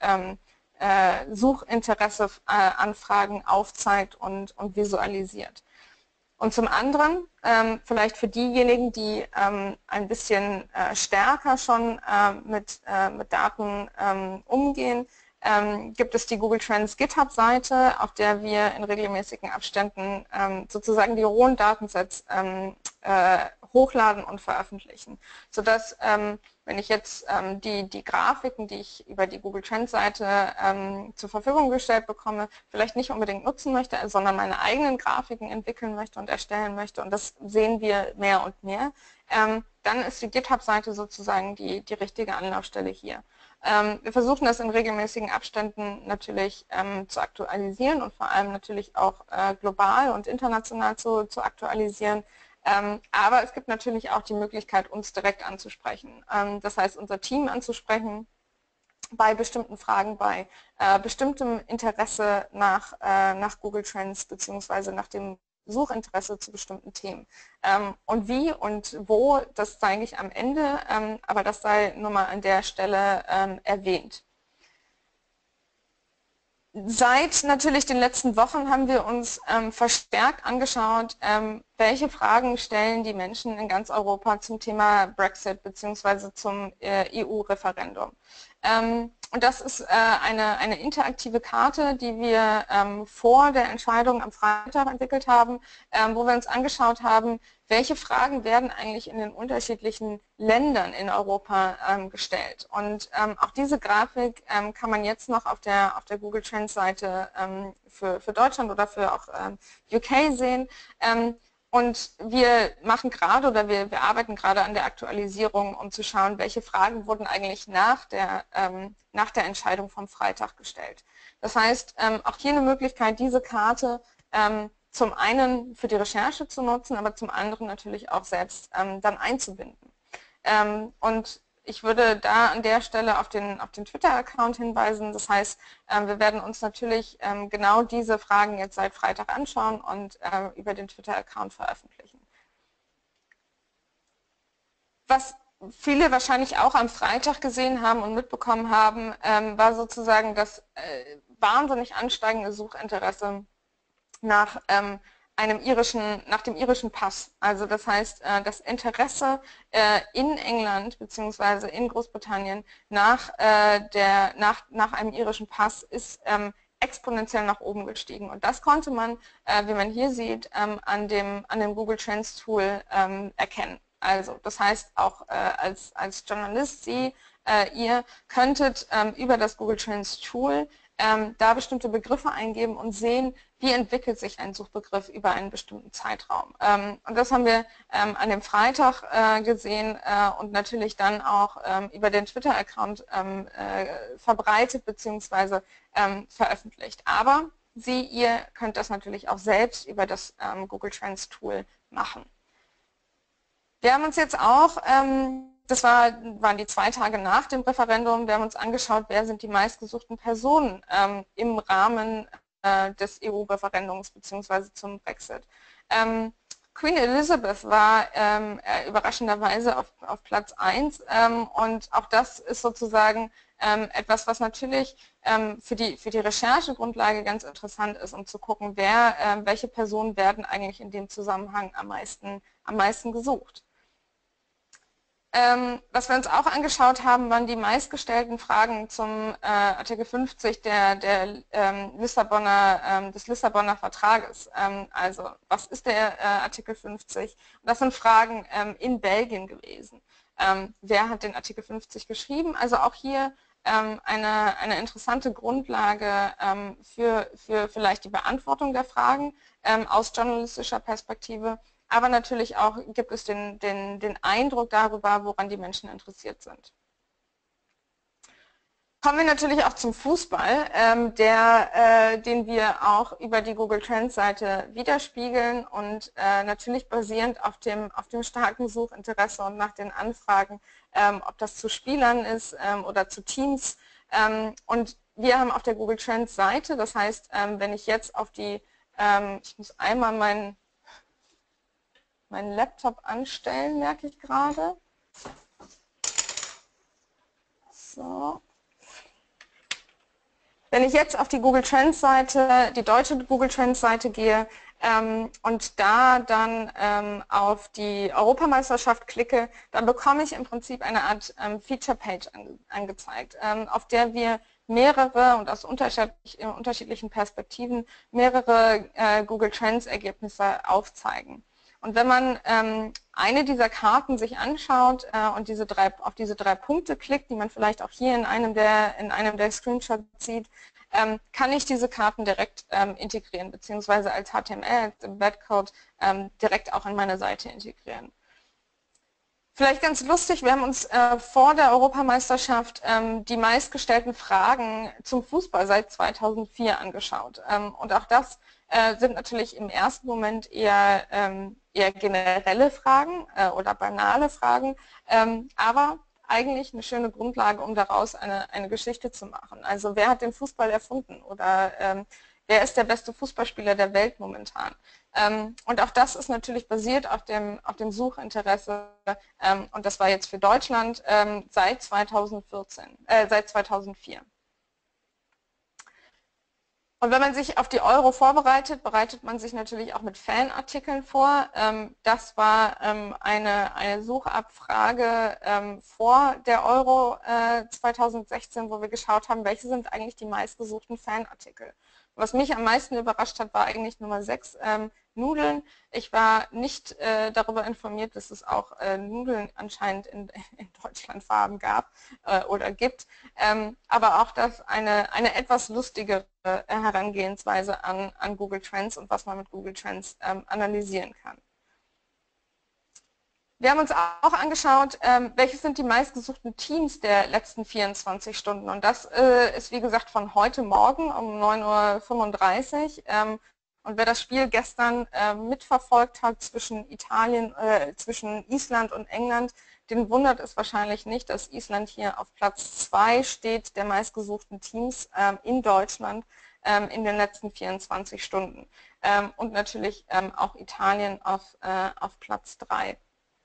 Suchinteresse-Anfragen aufzeigt und visualisiert. Und zum anderen, vielleicht für diejenigen, die ein bisschen stärker schon mit Daten umgehen, gibt es die Google Trends GitHub-Seite, auf der wir in regelmäßigen Abständen sozusagen die rohen Datensets hochladen und veröffentlichen, sodass, wenn ich jetzt die Grafiken, die ich über die Google Trends Seite zur Verfügung gestellt bekomme, vielleicht nicht unbedingt nutzen möchte, sondern meine eigenen Grafiken entwickeln möchte und erstellen möchte, und das sehen wir mehr und mehr, dann ist die GitHub-Seite sozusagen die richtige Anlaufstelle hier. Wir versuchen das in regelmäßigen Abständen natürlich zu aktualisieren und vor allem natürlich auch global und international zu aktualisieren. Aber es gibt natürlich auch die Möglichkeit, uns direkt anzusprechen. Das heißt, unser Team anzusprechen bei bestimmten Fragen, bei bestimmtem Interesse nach Google Trends beziehungsweise nach dem Suchinteresse zu bestimmten Themen. Und wie und wo, das zeige ich am Ende, aber das sei nur mal an der Stelle erwähnt. Seit natürlich den letzten Wochen haben wir uns verstärkt angeschaut, welche Fragen stellen die Menschen in ganz Europa zum Thema Brexit bzw. zum EU-Referendum. Und das ist eine interaktive Karte, die wir vor der Entscheidung am Freitag entwickelt haben, wo wir uns angeschaut haben, welche Fragen werden eigentlich in den unterschiedlichen Ländern in Europa gestellt. Und auch diese Grafik kann man jetzt noch auf der Google Trends Seite für Deutschland oder für auch UK sehen. Und wir machen gerade oder wir arbeiten gerade an der Aktualisierung, um zu schauen, welche Fragen wurden eigentlich nach der Entscheidung vom Freitag gestellt. Das heißt, auch hier eine Möglichkeit, diese Karte zum einen für die Recherche zu nutzen, aber zum anderen natürlich auch selbst dann einzubinden. Und ich würde da an der Stelle auf den Twitter-Account hinweisen. Das heißt, wir werden uns natürlich genau diese Fragen jetzt seit Freitag anschauen und über den Twitter-Account veröffentlichen. Was viele wahrscheinlich auch am Freitag gesehen haben und mitbekommen haben, war sozusagen das wahnsinnig ansteigende Suchinteresse nach dem irischen Pass. Also das heißt, das Interesse in England bzw. in Großbritannien nach einem irischen Pass ist exponentiell nach oben gestiegen. Und das konnte man, wie man hier sieht, an dem Google Trends Tool erkennen. Also das heißt, auch als Journalist, ihr könntet über das Google Trends Tool da bestimmte Begriffe eingeben und sehen, wie entwickelt sich ein Suchbegriff über einen bestimmten Zeitraum. Und das haben wir an dem Freitag gesehen und natürlich dann auch über den Twitter-Account verbreitet bzw. veröffentlicht. Aber ihr könnt das natürlich auch selbst über das Google Trends Tool machen. Wir haben uns jetzt auch, das waren die 2 Tage nach dem Referendum, wir haben uns angeschaut, wer sind die meistgesuchten Personen im Rahmen des EU-Referendums bzw. zum Brexit. Queen Elizabeth war überraschenderweise auf Platz 1 und auch das ist sozusagen etwas, was natürlich für die Recherchegrundlage ganz interessant ist, um zu gucken, welche Personen werden eigentlich in dem Zusammenhang am meisten gesucht. Was wir uns auch angeschaut haben, waren die meistgestellten Fragen zum Artikel 50 des Lissabonner Vertrages. Also, was ist der Artikel 50? Und das sind Fragen in Belgien gewesen. Wer hat den Artikel 50 geschrieben? Also auch hier eine interessante Grundlage für vielleicht die Beantwortung der Fragen aus journalistischer Perspektive. Aber natürlich auch gibt es den Eindruck darüber, woran die Menschen interessiert sind. Kommen wir natürlich auch zum Fußball, den wir auch über die Google Trends Seite widerspiegeln und natürlich basierend auf dem starken Suchinteresse und nach den Anfragen, ob das zu Spielern ist oder zu Teams. Und wir haben auf der Google Trends Seite, das heißt, wenn ich jetzt auf die, ich muss einmal meinen Laptop anstellen, merke ich gerade. So. Wenn ich jetzt auf die Google Trends Seite, die deutsche Google Trends Seite gehe und da dann auf die Europameisterschaft klicke, dann bekomme ich im Prinzip eine Art Feature Page angezeigt, auf der wir mehrere und aus unterschiedlichen Perspektiven mehrere Google Trends Ergebnisse aufzeigen. Und wenn man eine dieser Karten sich anschaut und auf diese 3 Punkte klickt, die man vielleicht auch hier in einem der Screenshots sieht, kann ich diese Karten direkt integrieren, beziehungsweise als HTML, als Embed-Code direkt auch in meine Seite integrieren. Vielleicht ganz lustig, wir haben uns vor der Europameisterschaft die meistgestellten Fragen zum Fußball seit 2004 angeschaut. Und auch das sind natürlich im ersten Moment eher generelle Fragen oder banale Fragen, aber eigentlich eine schöne Grundlage, um daraus eine Geschichte zu machen. Also wer hat den Fußball erfunden oder wer ist der beste Fußballspieler der Welt momentan? Und auch das ist natürlich basiert auf dem Suchinteresse und das war jetzt für Deutschland seit 2004. Und wenn man sich auf die Euro vorbereitet, bereitet man sich natürlich auch mit Fanartikeln vor. Das war eine Suchabfrage vor der Euro 2016, wo wir geschaut haben, welche sind eigentlich die meistgesuchten Fanartikel. Was mich am meisten überrascht hat, war eigentlich Nummer 6, Nudeln. Ich war nicht darüber informiert, dass es auch Nudeln anscheinend in Deutschland Farben gab oder gibt. Aber auch das eine etwas lustigere Herangehensweise an Google Trends und was man mit Google Trends analysieren kann. Wir haben uns auch angeschaut, welche sind die meistgesuchten Teams der letzten 24 Stunden. Und das ist, wie gesagt, von heute Morgen um 9:35 Uhr. Und wer das Spiel gestern mitverfolgt hat zwischen Island und England, den wundert es wahrscheinlich nicht, dass Island hier auf Platz 2 steht, der meistgesuchten Teams in Deutschland in den letzten 24 Stunden. Und natürlich auch Italien auf Platz 3.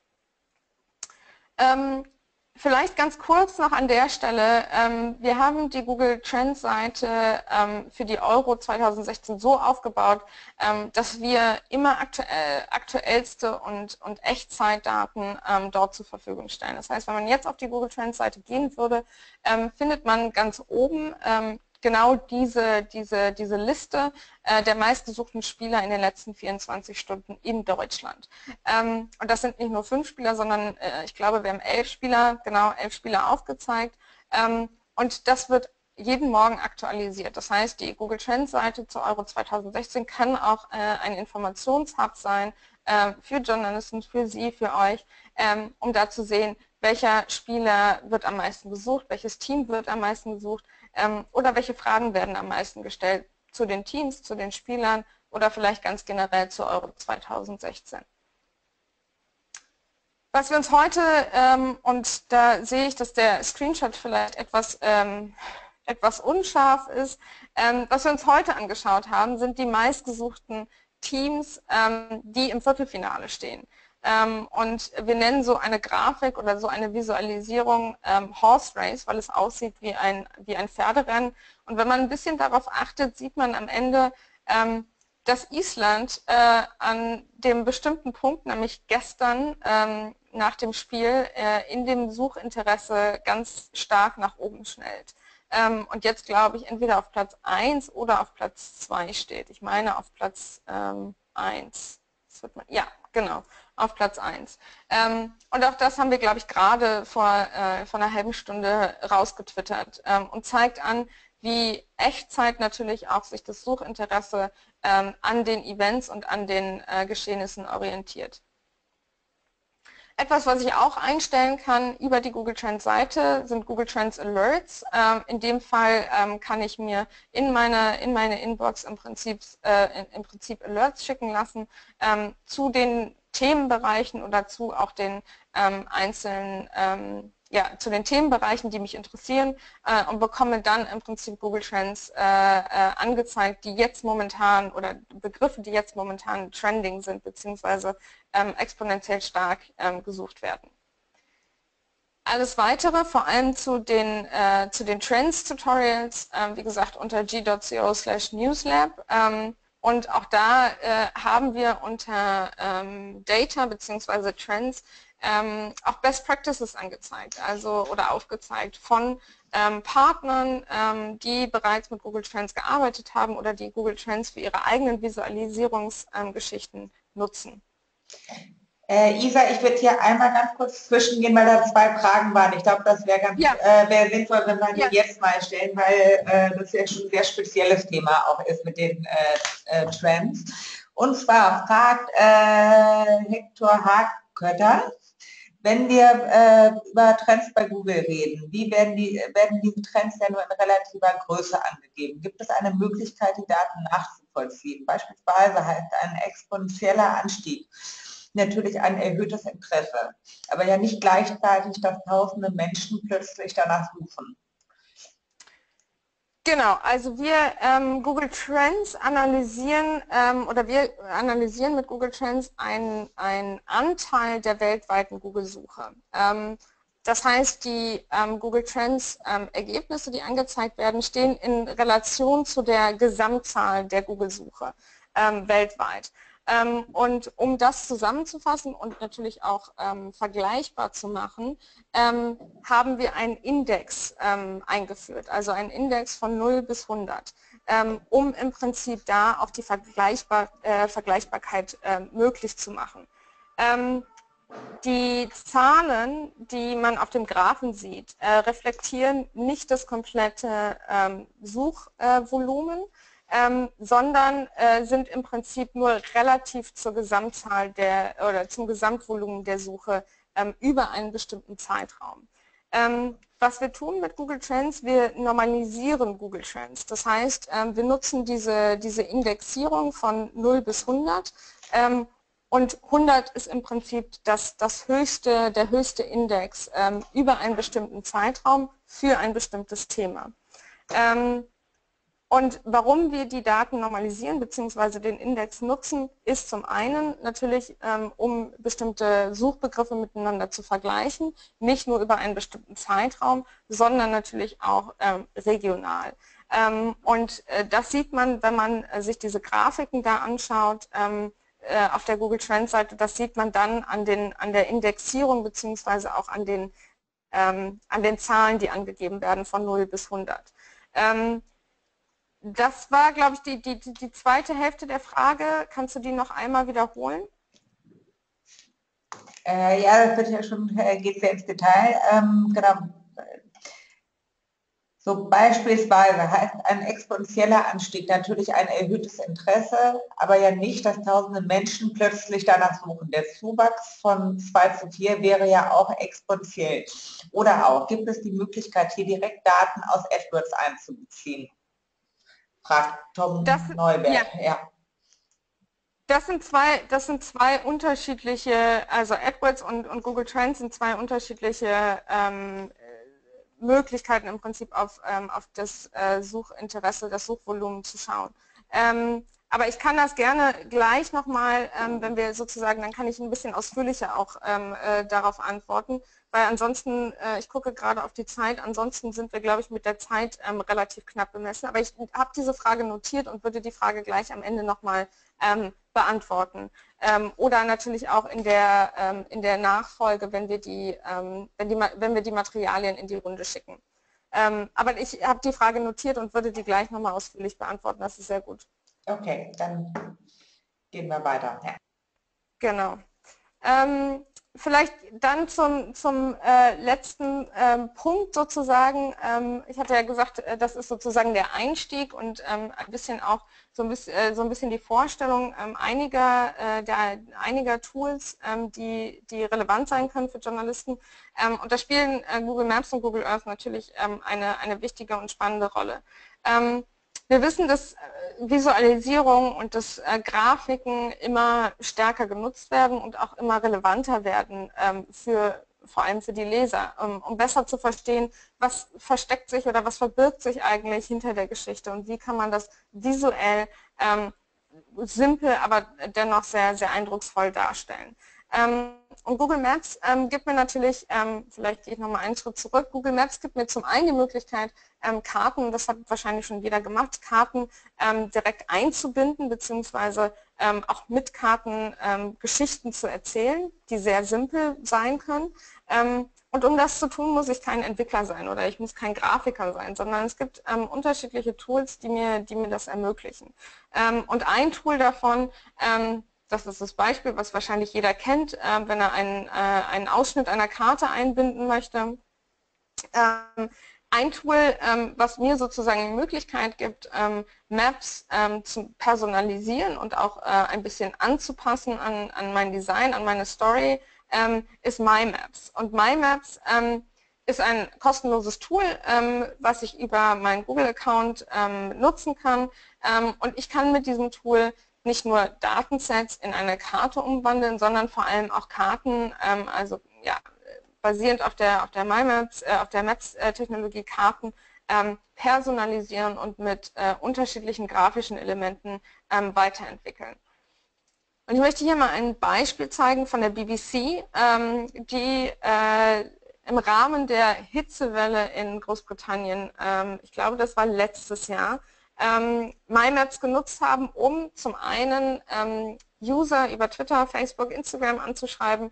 Vielleicht ganz kurz noch an der Stelle, wir haben die Google Trends Seite für die Euro 2016 so aufgebaut, dass wir immer aktuellste und Echtzeitdaten dort zur Verfügung stellen. Das heißt, wenn man jetzt auf die Google Trends Seite gehen würde, findet man ganz oben genau diese Liste der meistgesuchten Spieler in den letzten 24 Stunden in Deutschland. Und das sind nicht nur 5 Spieler, sondern ich glaube, wir haben 11 Spieler, genau 11 Spieler aufgezeigt. Und das wird jeden Morgen aktualisiert. Das heißt, die Google Trends Seite zur Euro 2016 kann auch ein Informationshub sein für Journalisten, für Sie, für euch, um da zu sehen, welcher Spieler wird am meisten gesucht, welches Team wird am meisten gesucht oder welche Fragen werden am meisten gestellt zu den Teams, zu den Spielern oder vielleicht ganz generell zu Euro 2016. Was wir uns heute, und da sehe ich, dass der Screenshot vielleicht etwas unscharf ist, was wir uns heute angeschaut haben, sind die meistgesuchten Teams, die im Viertelfinale stehen. Und wir nennen so eine Grafik oder so eine Visualisierung Horse Race, weil es aussieht wie ein Pferderennen. Und wenn man ein bisschen darauf achtet, sieht man am Ende, dass Island an dem bestimmten Punkt, nämlich gestern nach dem Spiel, in dem Suchinteresse ganz stark nach oben schnellt. Und jetzt, glaube ich, entweder auf Platz 1 oder auf Platz 2 steht. Ich meine auf Platz 1. Ja, genau, auf Platz 1. Und auch das haben wir, glaube ich, gerade vor einer halben Stunde rausgetwittert und zeigt an, wie Echtzeit natürlich auch sich das Suchinteresse an den Events und an den Geschehnissen orientiert. Etwas, was ich auch einstellen kann über die Google Trends Seite, sind Google Trends Alerts. In dem Fall kann ich mir in meine Inbox im Prinzip Alerts schicken lassen zu den Themenbereichen oder zu auch den einzelnen zu den Themenbereichen, die mich interessieren und bekomme dann im Prinzip Google Trends angezeigt, die jetzt momentan oder Begriffe, die jetzt momentan trending sind, beziehungsweise exponentiell stark gesucht werden. Alles Weitere, vor allem zu den Trends-Tutorials, wie gesagt, unter g.co/newslab. Und auch da haben wir unter Data bzw. Trends auch Best Practices angezeigt, also oder aufgezeigt von Partnern, die bereits mit Google Trends gearbeitet haben oder die Google Trends für ihre eigenen Visualisierungsgeschichten nutzen. Isa, ich würde hier einmal ganz kurz zwischengehen, weil da 2 Fragen waren. Ich glaube, das wäre ganz wär sinnvoll, wenn wir die jetzt mal stellen, weil das ja schon ein sehr spezielles Thema auch ist mit den Trends. Und zwar fragt Hector Hagkötter, wenn wir über Trends bei Google reden, wie werden diese Trends ja nur in relativer Größe angegeben? Gibt es eine Möglichkeit, die Daten nachzuvollziehen? Beispielsweise heißt ein exponentieller Anstieg natürlich ein erhöhtes Interesse, aber ja nicht gleichzeitig, dass tausende Menschen plötzlich danach suchen. Genau, also wir Google Trends analysieren oder wir analysieren mit Google Trends einen Anteil der weltweiten Google-Suche. Das heißt, die Google Trends Ergebnisse, die angezeigt werden, stehen in Relation zu der Gesamtzahl der Google-Suche weltweit. Und um das zusammenzufassen und natürlich auch vergleichbar zu machen, haben wir einen Index eingeführt, also einen Index von 0 bis 100, um im Prinzip da auch die Vergleichbarkeit möglich zu machen. Die Zahlen, die man auf dem Graphen sieht, reflektieren nicht das komplette Suchvolumen, sondern sind im Prinzip nur relativ zur Gesamtzahl oder zum Gesamtvolumen der Suche über einen bestimmten Zeitraum. Was wir tun mit Google Trends, wir normalisieren Google Trends. Das heißt, wir nutzen diese Indexierung von 0 bis 100 und 100 ist im Prinzip der höchste Index über einen bestimmten Zeitraum für ein bestimmtes Thema. Und warum wir die Daten normalisieren bzw. den Index nutzen, ist zum einen natürlich, um bestimmte Suchbegriffe miteinander zu vergleichen, nicht nur über einen bestimmten Zeitraum, sondern natürlich auch regional. Und das sieht man, wenn man sich diese Grafiken da anschaut, auf der Google Trends Seite, das sieht man dann an der Indexierung bzw. auch an den Zahlen, die angegeben werden von 0 bis 100. Das war, glaube ich, die zweite Hälfte der Frage. Kannst du die noch einmal wiederholen? Ja, das wird ja schon, geht sehr ins Detail. Genau. So beispielsweise heißt ein exponentieller Anstieg natürlich ein erhöhtes Interesse, aber ja nicht, dass tausende Menschen plötzlich danach suchen. Der Zuwachs von 2 zu 4 wäre ja auch exponentiell. Oder auch, gibt es die Möglichkeit, hier direkt Daten aus AdWords einzubeziehen? fragt Tom Ja, Neubert. Ja. das sind zwei unterschiedliche, also AdWords und Google Trends sind zwei unterschiedliche Möglichkeiten im Prinzip auf das Suchinteresse, das Suchvolumen zu schauen. Aber ich kann das gerne gleich nochmal, wenn wir sozusagen, dann kann ich ein bisschen ausführlicher auch darauf antworten, weil ansonsten, ich gucke gerade auf die Zeit, ansonsten sind wir, glaube ich, mit der Zeit relativ knapp bemessen. Aber ich habe diese Frage notiert und würde die Frage gleich am Ende nochmal beantworten. Oder natürlich auch in der Nachfolge, wenn wir die Materialien in die Runde schicken. Aber ich habe die Frage notiert und würde die gleich nochmal ausführlich beantworten. Das ist sehr gut. Okay, dann gehen wir weiter. Ja. Genau. Vielleicht dann zum letzten Punkt sozusagen. Ich hatte ja gesagt, das ist sozusagen der Einstieg und ein bisschen auch so ein bisschen die Vorstellung einiger Tools, die relevant sein können für Journalisten. Und da spielen Google Maps und Google Earth natürlich eine wichtige und spannende Rolle. Wir wissen, dass Visualisierung und dass Grafiken immer stärker genutzt werden und auch immer relevanter werden vor allem für die Leser, um besser zu verstehen, was versteckt sich oder was verbirgt sich eigentlich hinter der Geschichte und wie kann man das visuell simpel, aber dennoch sehr, sehr eindrucksvoll darstellen. Und Google Maps gibt mir natürlich, vielleicht gehe ich nochmal einen Schritt zurück, Google Maps gibt mir zum einen die Möglichkeit, Karten, das hat wahrscheinlich schon jeder gemacht, Karten direkt einzubinden, beziehungsweise auch mit Karten Geschichten zu erzählen, die sehr simpel sein können. Und um das zu tun, muss ich kein Entwickler sein oder ich muss kein Grafiker sein, sondern es gibt unterschiedliche Tools, die mir das ermöglichen. Und ein Tool davon, das ist das Beispiel, was wahrscheinlich jeder kennt, wenn er einen Ausschnitt einer Karte einbinden möchte. Ein Tool, was mir sozusagen die Möglichkeit gibt, Maps zu personalisieren und auch ein bisschen anzupassen an mein Design, an meine Story, ist MyMaps. Und MyMaps ist ein kostenloses Tool, was ich über meinen Google-Account nutzen kann. Und ich kann mit diesem Tool nicht nur Datensets in eine Karte umwandeln, sondern vor allem auch Karten, also ja, basierend auf der MyMaps, auf der Maps-Technologie Karten personalisieren und mit unterschiedlichen grafischen Elementen weiterentwickeln. Und ich möchte hier mal ein Beispiel zeigen von der BBC, die im Rahmen der Hitzewelle in Großbritannien, ich glaube, das war letztes Jahr, MyMaps genutzt haben, um zum einen User über Twitter, Facebook, Instagram anzuschreiben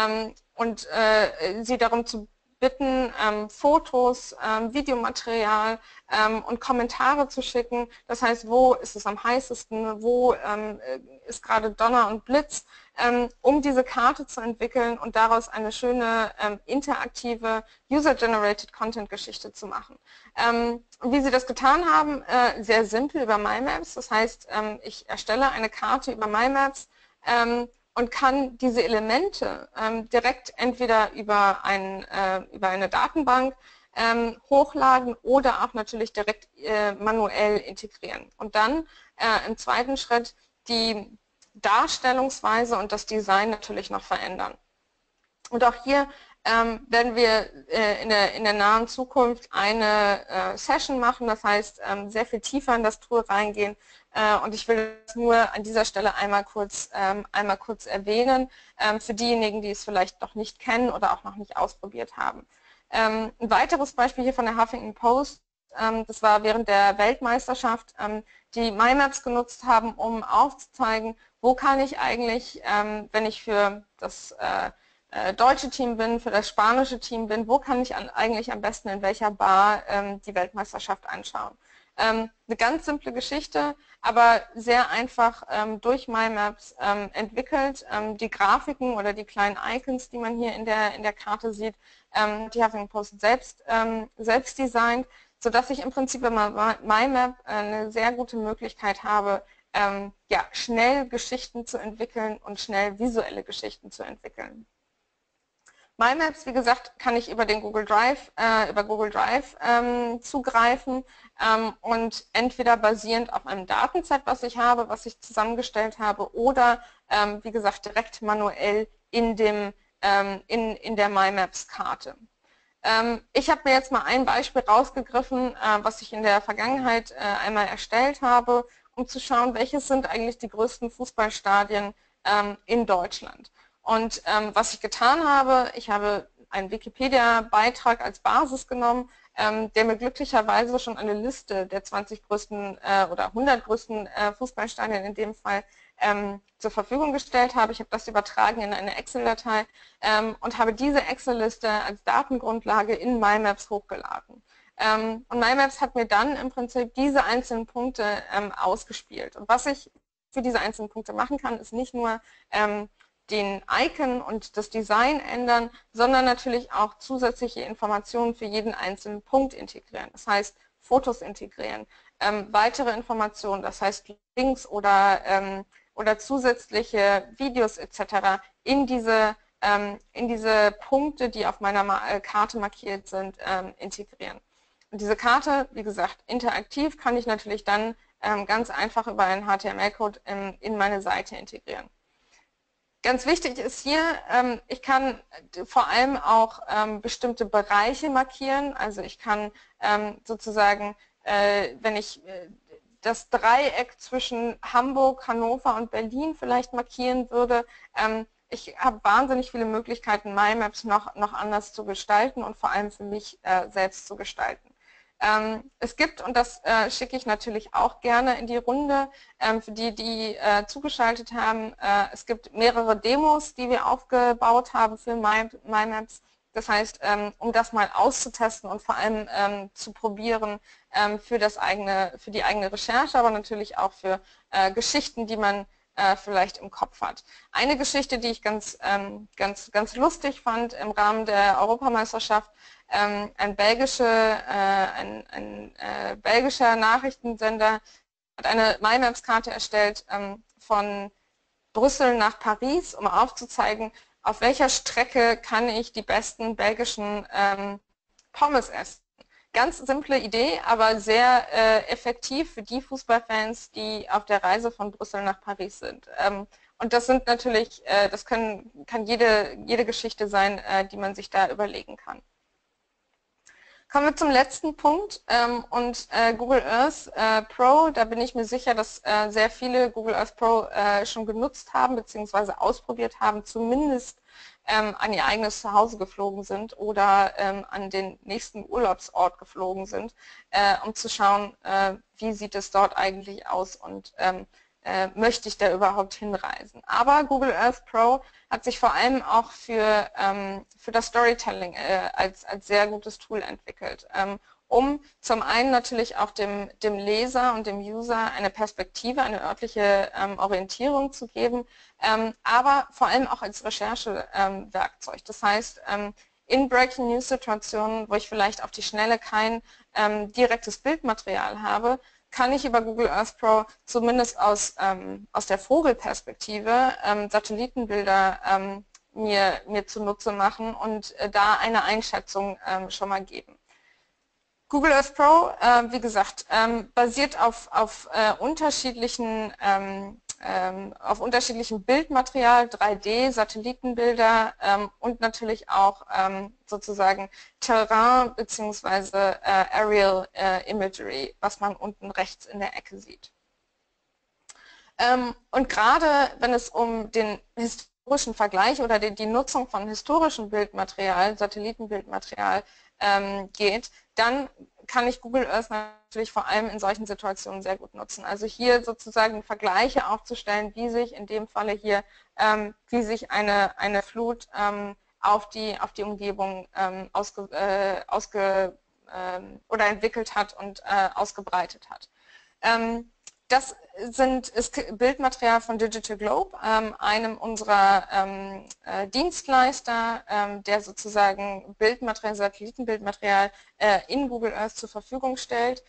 und sie darum zu bitten, Fotos, Videomaterial und Kommentare zu schicken. Das heißt, wo ist es am heißesten, wo ist gerade Donner und Blitz, um diese Karte zu entwickeln und daraus eine schöne interaktive User-Generated Content-Geschichte zu machen. Und wie sie das getan haben, sehr simpel über MyMaps. Das heißt, ich erstelle eine Karte über MyMaps und kann diese Elemente direkt entweder über eine Datenbank hochladen oder auch natürlich direkt manuell integrieren. Und dann im zweiten Schritt die Darstellungsweise und das Design natürlich noch verändern. Und auch hier werden wir in der nahen Zukunft eine Session machen, das heißt sehr viel tiefer in das Tool reingehen. Und ich will das nur an dieser Stelle einmal kurz erwähnen, für diejenigen, die es vielleicht noch nicht kennen oder auch noch nicht ausprobiert haben. Ein weiteres Beispiel hier von der Huffington Post, das war während der Weltmeisterschaft, die MyMaps genutzt haben, um aufzuzeigen, wo kann ich eigentlich, wenn ich für das deutsche Team bin, für das spanische Team bin, wo kann ich eigentlich am besten in welcher Bar die Weltmeisterschaft anschauen. Eine ganz simple Geschichte, aber sehr einfach durch MyMaps entwickelt. Die Grafiken oder die kleinen Icons, die man hier in der Karte sieht, die Huffington Post selbst designt, sodass ich im Prinzip über MyMap eine sehr gute Möglichkeit habe, ja, schnell Geschichten zu entwickeln und schnell visuelle Geschichten zu entwickeln. My Maps, wie gesagt, kann ich über den Google Drive, zugreifen und entweder basierend auf einem Datenset, was ich habe, was ich zusammengestellt habe, oder wie gesagt direkt manuell in der My Maps Karte. Ich habe mir jetzt mal ein Beispiel rausgegriffen, was ich in der Vergangenheit einmal erstellt habe, um zu schauen, welches sind eigentlich die größten Fußballstadien in Deutschland. Und was ich getan habe, ich habe einen Wikipedia-Beitrag als Basis genommen, der mir glücklicherweise schon eine Liste der 20 größten oder 100 größten Fußballstadien in dem Fall zur Verfügung gestellt habe. Ich habe das übertragen in eine Excel-Datei und habe diese Excel-Liste als Datengrundlage in MyMaps hochgeladen. Und MyMaps hat mir dann im Prinzip diese einzelnen Punkte ausgespielt. Und was ich für diese einzelnen Punkte machen kann, ist nicht nur den Icon und das Design ändern, sondern natürlich auch zusätzliche Informationen für jeden einzelnen Punkt integrieren. Das heißt, Fotos integrieren, weitere Informationen, das heißt Links oder zusätzliche Videos etc. in diese Punkte, die auf meiner Karte markiert sind, integrieren. Und diese Karte, wie gesagt, interaktiv kann ich natürlich dann ganz einfach über einen HTML-Code in meine Seite integrieren. Ganz wichtig ist hier, ich kann vor allem auch bestimmte Bereiche markieren. Also ich kann sozusagen, wenn ich das Dreieck zwischen Hamburg, Hannover und Berlin vielleicht markieren würde, ich habe wahnsinnig viele Möglichkeiten, MyMaps noch anders zu gestalten und vor allem für mich selbst zu gestalten. Es gibt, und das schicke ich natürlich auch gerne in die Runde, für die zugeschaltet haben, es gibt mehrere Demos, die wir aufgebaut haben für MyMaps. Das heißt, um das mal auszutesten und vor allem zu probieren für die eigene Recherche, aber natürlich auch für Geschichten, die man vielleicht im Kopf hat. Eine Geschichte, die ich ganz lustig fand im Rahmen der Europameisterschaft, ein belgischer Nachrichtensender hat eine MyMaps-Karte erstellt von Brüssel nach Paris, um aufzuzeigen, auf welcher Strecke kann ich die besten belgischen Pommes essen. Ganz simple Idee, aber sehr effektiv für die Fußballfans, die auf der Reise von Brüssel nach Paris sind. Und das sind natürlich, das kann jede Geschichte sein, die man sich da überlegen kann. Kommen wir zum letzten Punkt Google Earth Pro. Da bin ich mir sicher, dass sehr viele Google Earth Pro schon genutzt haben bzw. ausprobiert haben, zumindest an ihr eigenes Zuhause geflogen sind oder an den nächsten Urlaubsort geflogen sind, um zu schauen, wie sieht es dort eigentlich aus und möchte ich da überhaupt hinreisen. Aber Google Earth Pro hat sich vor allem auch für das Storytelling als sehr gutes Tool entwickelt, um zum einen natürlich auch dem Leser und dem User eine Perspektive, eine örtliche Orientierung zu geben, aber vor allem auch als Recherchewerkzeug. Das heißt, in Breaking News Situationen, wo ich vielleicht auf die Schnelle kein direktes Bildmaterial habe, kann ich über Google Earth Pro zumindest aus der Vogelperspektive Satellitenbilder mir zunutze machen und da eine Einschätzung schon mal geben. Google Earth Pro, wie gesagt, basiert auf unterschiedlichen Bildmaterial, 3D, Satellitenbilder und natürlich auch sozusagen Terrain bzw. Aerial Imagery, was man unten rechts in der Ecke sieht. Und gerade wenn es um den historischen Vergleich oder die Nutzung von historischem Bildmaterial, Satellitenbildmaterial geht, dann kann ich Google Earth natürlich vor allem in solchen Situationen sehr gut nutzen. Also hier sozusagen Vergleiche aufzustellen, wie sich in dem Falle hier, wie sich eine Flut auf die Umgebung oder entwickelt hat und ausgebreitet hat. Das ist Bildmaterial von Digital Globe, einem unserer Dienstleister, der sozusagen Bildmaterial, Satellitenbildmaterial in Google Earth zur Verfügung stellt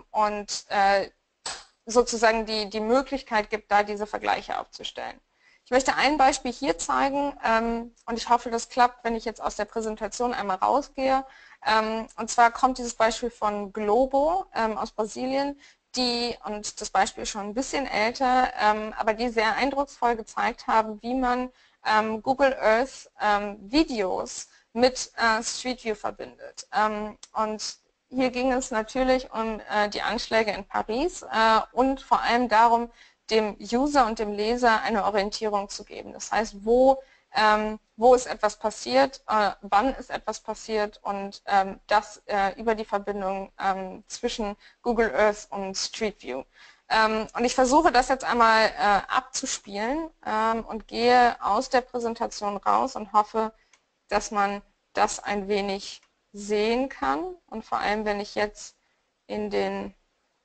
und sozusagen die Möglichkeit gibt, da diese Vergleiche aufzustellen. Ich möchte ein Beispiel hier zeigen und ich hoffe, das klappt, wenn ich jetzt aus der Präsentation einmal rausgehe. Und zwar kommt dieses Beispiel von Globo aus Brasilien, und das Beispiel ist schon ein bisschen älter, aber die sehr eindrucksvoll gezeigt haben, wie man Google Earth Videos mit Street View verbindet. Und hier ging es natürlich um die Anschläge in Paris und vor allem darum, dem User und dem Leser eine Orientierung zu geben. Das heißt, wo ist etwas passiert, wann ist etwas passiert und das über die Verbindung zwischen Google Earth und Street View. Und ich versuche das jetzt einmal abzuspielen und gehe aus der Präsentation raus und hoffe, dass man das ein wenig sehen kann. Und vor allem, wenn ich jetzt in den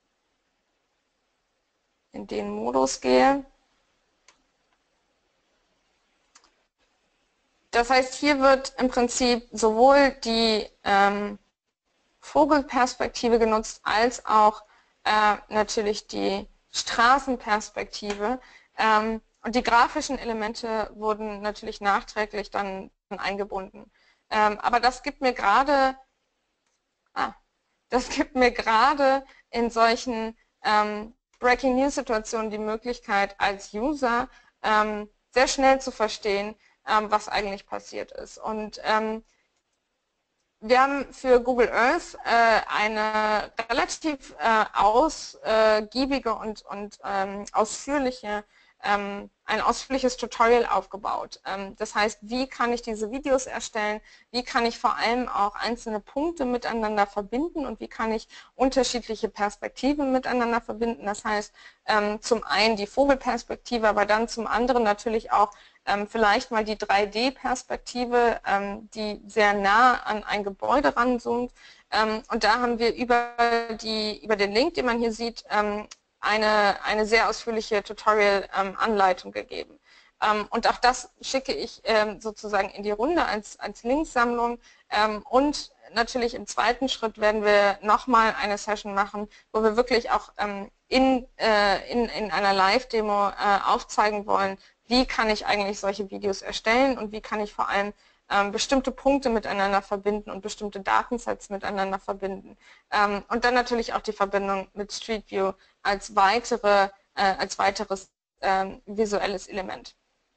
Modus gehe. Das heißt, hier wird im Prinzip sowohl die Vogelperspektive genutzt, als auch natürlich die Straßenperspektive. Und die grafischen Elemente wurden natürlich nachträglich dann eingebunden. Aber das gibt mir gerade in solchen Breaking News Situationen die Möglichkeit, als User sehr schnell zu verstehen, was eigentlich passiert ist. Und wir haben für Google Earth eine relativ ausgiebige und ein ausführliches Tutorial aufgebaut. Das heißt, wie kann ich diese Videos erstellen, wie kann ich vor allem auch einzelne Punkte miteinander verbinden und wie kann ich unterschiedliche Perspektiven miteinander verbinden. Das heißt, zum einen die Vogelperspektive, aber dann zum anderen natürlich auch vielleicht mal die 3D-Perspektive, die sehr nah an ein Gebäude ranzoomt. Und da haben wir über den Link, den man hier sieht, eine sehr ausführliche Tutorial-Anleitung gegeben. Und auch das schicke ich sozusagen in die Runde als Linksammlung. Und natürlich im zweiten Schritt werden wir nochmal eine Session machen, wo wir wirklich auch in einer Live-Demo aufzeigen wollen, wie kann ich eigentlich solche Videos erstellen und wie kann ich vor allem bestimmte Punkte miteinander verbinden und bestimmte Datensets miteinander verbinden. Und dann natürlich auch die Verbindung mit Street View als weiteres visuelles Element.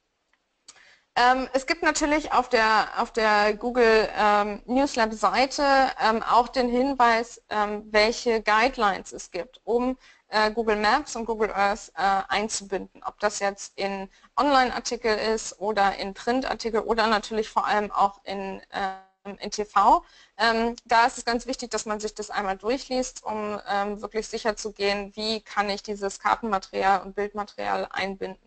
Es gibt natürlich auf der Google News Lab Seite auch den Hinweis, welche Guidelines es gibt, um Google Maps und Google Earth einzubinden. Ob das jetzt in Online-Artikel ist oder in Print-Artikel oder natürlich vor allem auch in TV. Da ist es ganz wichtig, dass man sich das einmal durchliest, um wirklich sicher zu gehen, wie kann ich dieses Kartenmaterial und Bildmaterial einbinden.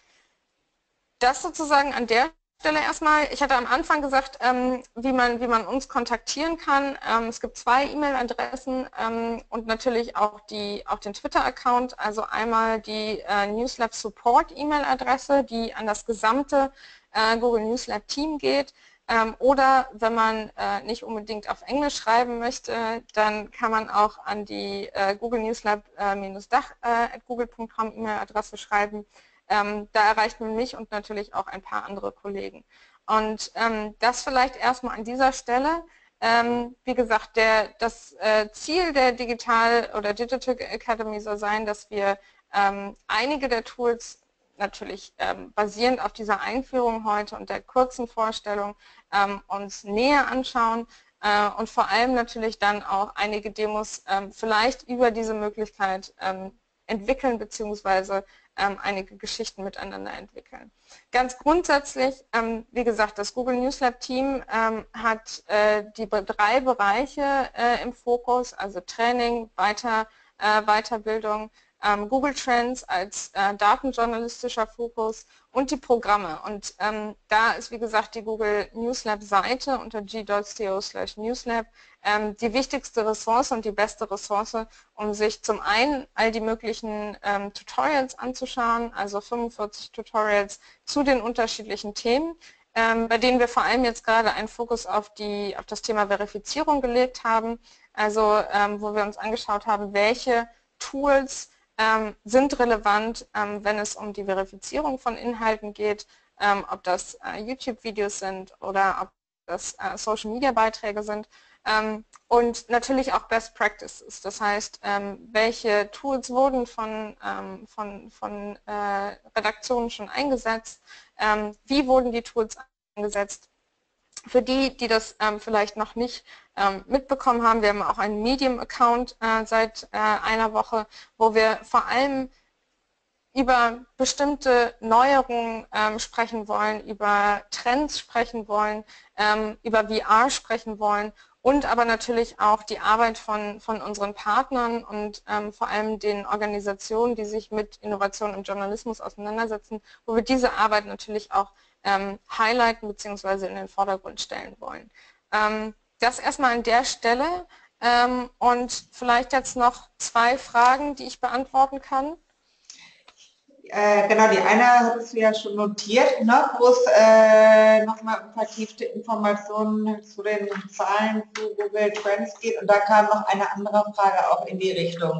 Das sozusagen an der Stelle erstmal. Ich hatte am Anfang gesagt, wie man uns kontaktieren kann. Es gibt 2 E-Mail-Adressen und natürlich auch den Twitter-Account, also einmal die NewsLab Support E-Mail-Adresse, die an das gesamte Google News Lab Team geht. Oder wenn man nicht unbedingt auf Englisch schreiben möchte, dann kann man auch an die Google News Lab-dach@google.com E-Mail-Adresse schreiben. Da erreicht man mich und natürlich auch ein paar andere Kollegen. Und das vielleicht erstmal an dieser Stelle. Wie gesagt, das Ziel der Digital Academy soll sein, dass wir einige der Tools natürlich basierend auf dieser Einführung heute und der kurzen Vorstellung uns näher anschauen und vor allem natürlich dann auch einige Demos vielleicht über diese Möglichkeit entwickeln bzw. einige Geschichten miteinander entwickeln. Ganz grundsätzlich, wie gesagt, das Google News Lab Team hat die 3 Bereiche im Fokus, also Training, Weiterbildung, Google Trends als datenjournalistischer Fokus und die Programme. Und da ist, wie gesagt, die Google News Lab Seite unter g.co/newslab die wichtigste Ressource und die beste Ressource, um sich zum einen all die möglichen Tutorials anzuschauen, also 45 Tutorials zu den unterschiedlichen Themen, bei denen wir vor allem jetzt gerade einen Fokus auf das Thema Verifizierung gelegt haben, also wo wir uns angeschaut haben, welche Tools sind relevant, wenn es um die Verifizierung von Inhalten geht, ob das YouTube-Videos sind oder ob das Social-Media-Beiträge sind. Und natürlich auch Best Practices, das heißt, welche Tools wurden von Redaktionen schon eingesetzt, wie wurden die Tools eingesetzt. Für die, die das vielleicht noch nicht mitbekommen haben, wir haben auch einen Medium-Account seit einer Woche, wo wir vor allem über bestimmte Neuerungen sprechen wollen, über Trends sprechen wollen, über VR sprechen wollen und aber natürlich auch die Arbeit von unseren Partnern und vor allem den Organisationen, die sich mit Innovation im Journalismus auseinandersetzen, wo wir diese Arbeit natürlich auch highlighten bzw. in den Vordergrund stellen wollen. Das erstmal an der Stelle und vielleicht jetzt noch 2 Fragen, die ich beantworten kann. Genau, die eine hattest du ja schon notiert, ne, wo es nochmal vertiefte Informationen zu den Zahlen zu Google Trends geht. Und da kam noch eine andere Frage auch in die Richtung,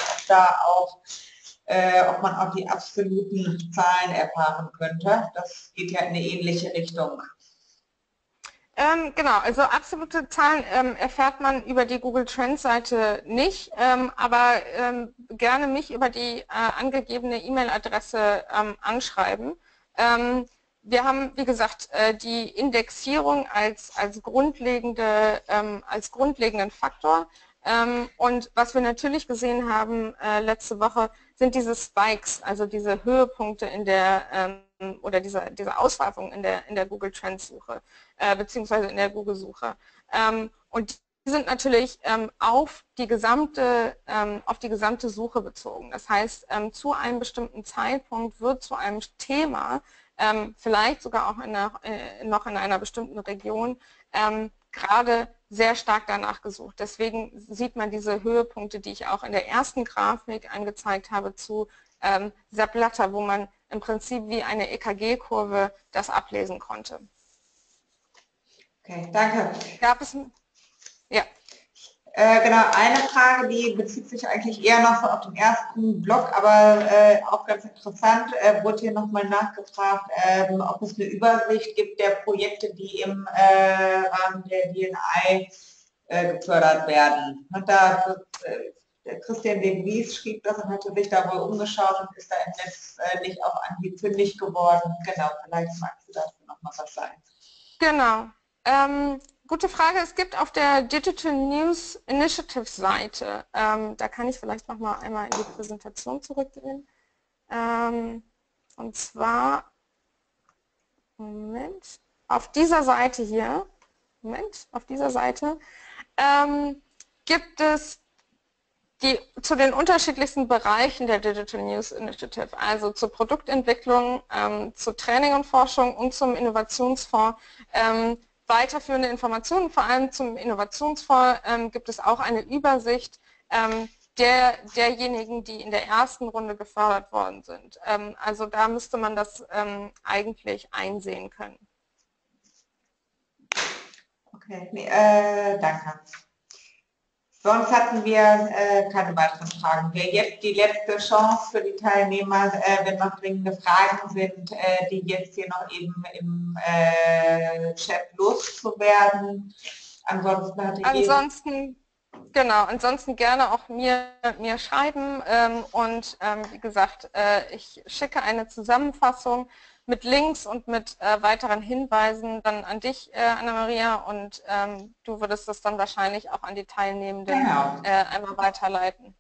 ob man auch die absoluten Zahlen erfahren könnte. Das geht ja in eine ähnliche Richtung. Genau, also absolute Zahlen erfährt man über die Google Trends Seite nicht, aber gerne mich über die angegebene E-Mail-Adresse anschreiben. Wir haben, wie gesagt, die Indexierung als grundlegenden Faktor. Und was wir natürlich gesehen haben letzte Woche, sind diese Spikes, also diese Höhepunkte in der oder diese Ausweifung in der Google Trends Suche beziehungsweise in der Google Suche. Und die sind natürlich auf die gesamte Suche bezogen. Das heißt, zu einem bestimmten Zeitpunkt wird zu einem Thema, vielleicht sogar auch noch in einer bestimmten Region, gerade sehr stark danach gesucht. Deswegen sieht man diese Höhepunkte, die ich auch in der ersten Grafik angezeigt habe, zu Sepp Blatter, wo man im Prinzip wie eine EKG-Kurve das ablesen konnte. Okay, danke. Gab es, ja. Genau, eine Frage, die bezieht sich eigentlich eher noch so auf den ersten Block, aber auch ganz interessant, wurde hier nochmal nachgefragt, ob es eine Übersicht gibt der Projekte, die im Rahmen der DNI gefördert werden. Und da Christian de Vries schrieb das und hatte sich da wohl umgeschaut und ist da im Netz nicht auf Anhieb fündig geworden. Genau, vielleicht magst du dazu nochmal was sagen. Genau. Gute Frage. Es gibt auf der Digital News Initiative Seite, da kann ich vielleicht noch mal einmal in die Präsentation zurückgehen. Und zwar, Moment, auf dieser Seite hier, auf dieser Seite gibt es zu den unterschiedlichsten Bereichen der Digital News Initiative, also zur Produktentwicklung, zu Training und Forschung und zum Innovationsfonds, weiterführende Informationen. Vor allem zum Innovationsfonds gibt es auch eine Übersicht derjenigen, die in der ersten Runde gefördert worden sind. Also da müsste man das eigentlich einsehen können. Okay, nee, danke. Sonst hatten wir keine weiteren Fragen. Wäre jetzt die letzte Chance für die Teilnehmer, wenn noch dringende Fragen sind, die jetzt hier noch eben im Chat loszuwerden. Ansonsten gerne auch mir schreiben und wie gesagt, ich schicke eine Zusammenfassung mit Links und mit weiteren Hinweisen dann an dich, Anna-Maria, und du würdest das dann wahrscheinlich auch an die Teilnehmenden einmal weiterleiten.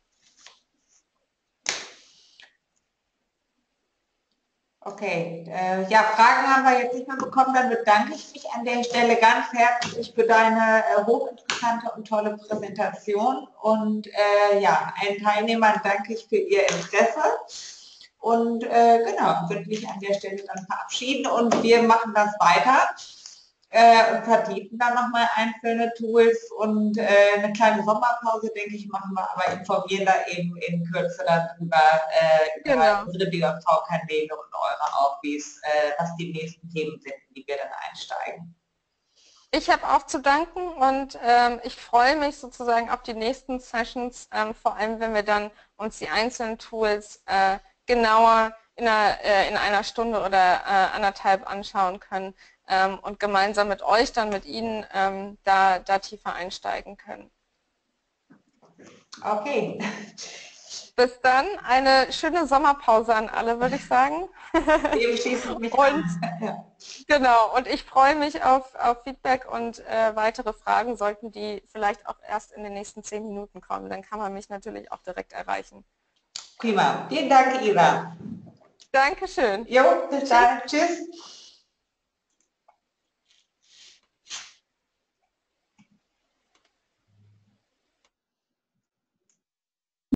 Okay, ja, Fragen haben wir jetzt nicht mehr bekommen, dann bedanke ich mich an der Stelle ganz herzlich für deine hochinteressante und tolle Präsentation und ja, allen Teilnehmern danke ich für ihr Interesse und genau, würde mich an der Stelle dann verabschieden und wir machen das weiter und vertiefen dann nochmal einzelne Tools und eine kleine Sommerpause, denke ich, machen wir, aber informieren da eben in Kürze dann über unsere DJV-Kanäle und eure auch, was die nächsten Themen sind, in die wir dann einsteigen. Ich habe auch zu danken und ich freue mich sozusagen auf die nächsten Sessions, vor allem wenn wir dann uns die einzelnen Tools genauer in einer Stunde oder anderthalb anschauen können und gemeinsam mit euch, dann mit Ihnen da tiefer einsteigen können. Okay. Bis dann, eine schöne Sommerpause an alle, würde ich sagen. Dem schließe ich mich Und an. genau, und ich freue mich auf Feedback und weitere Fragen, sollten die vielleicht auch erst in den nächsten 10 Minuten kommen. Dann kann man mich natürlich auch direkt erreichen. Prima. Vielen Dank, Ira. Dankeschön. Jo, bis Tschüss. dann. Tschüss.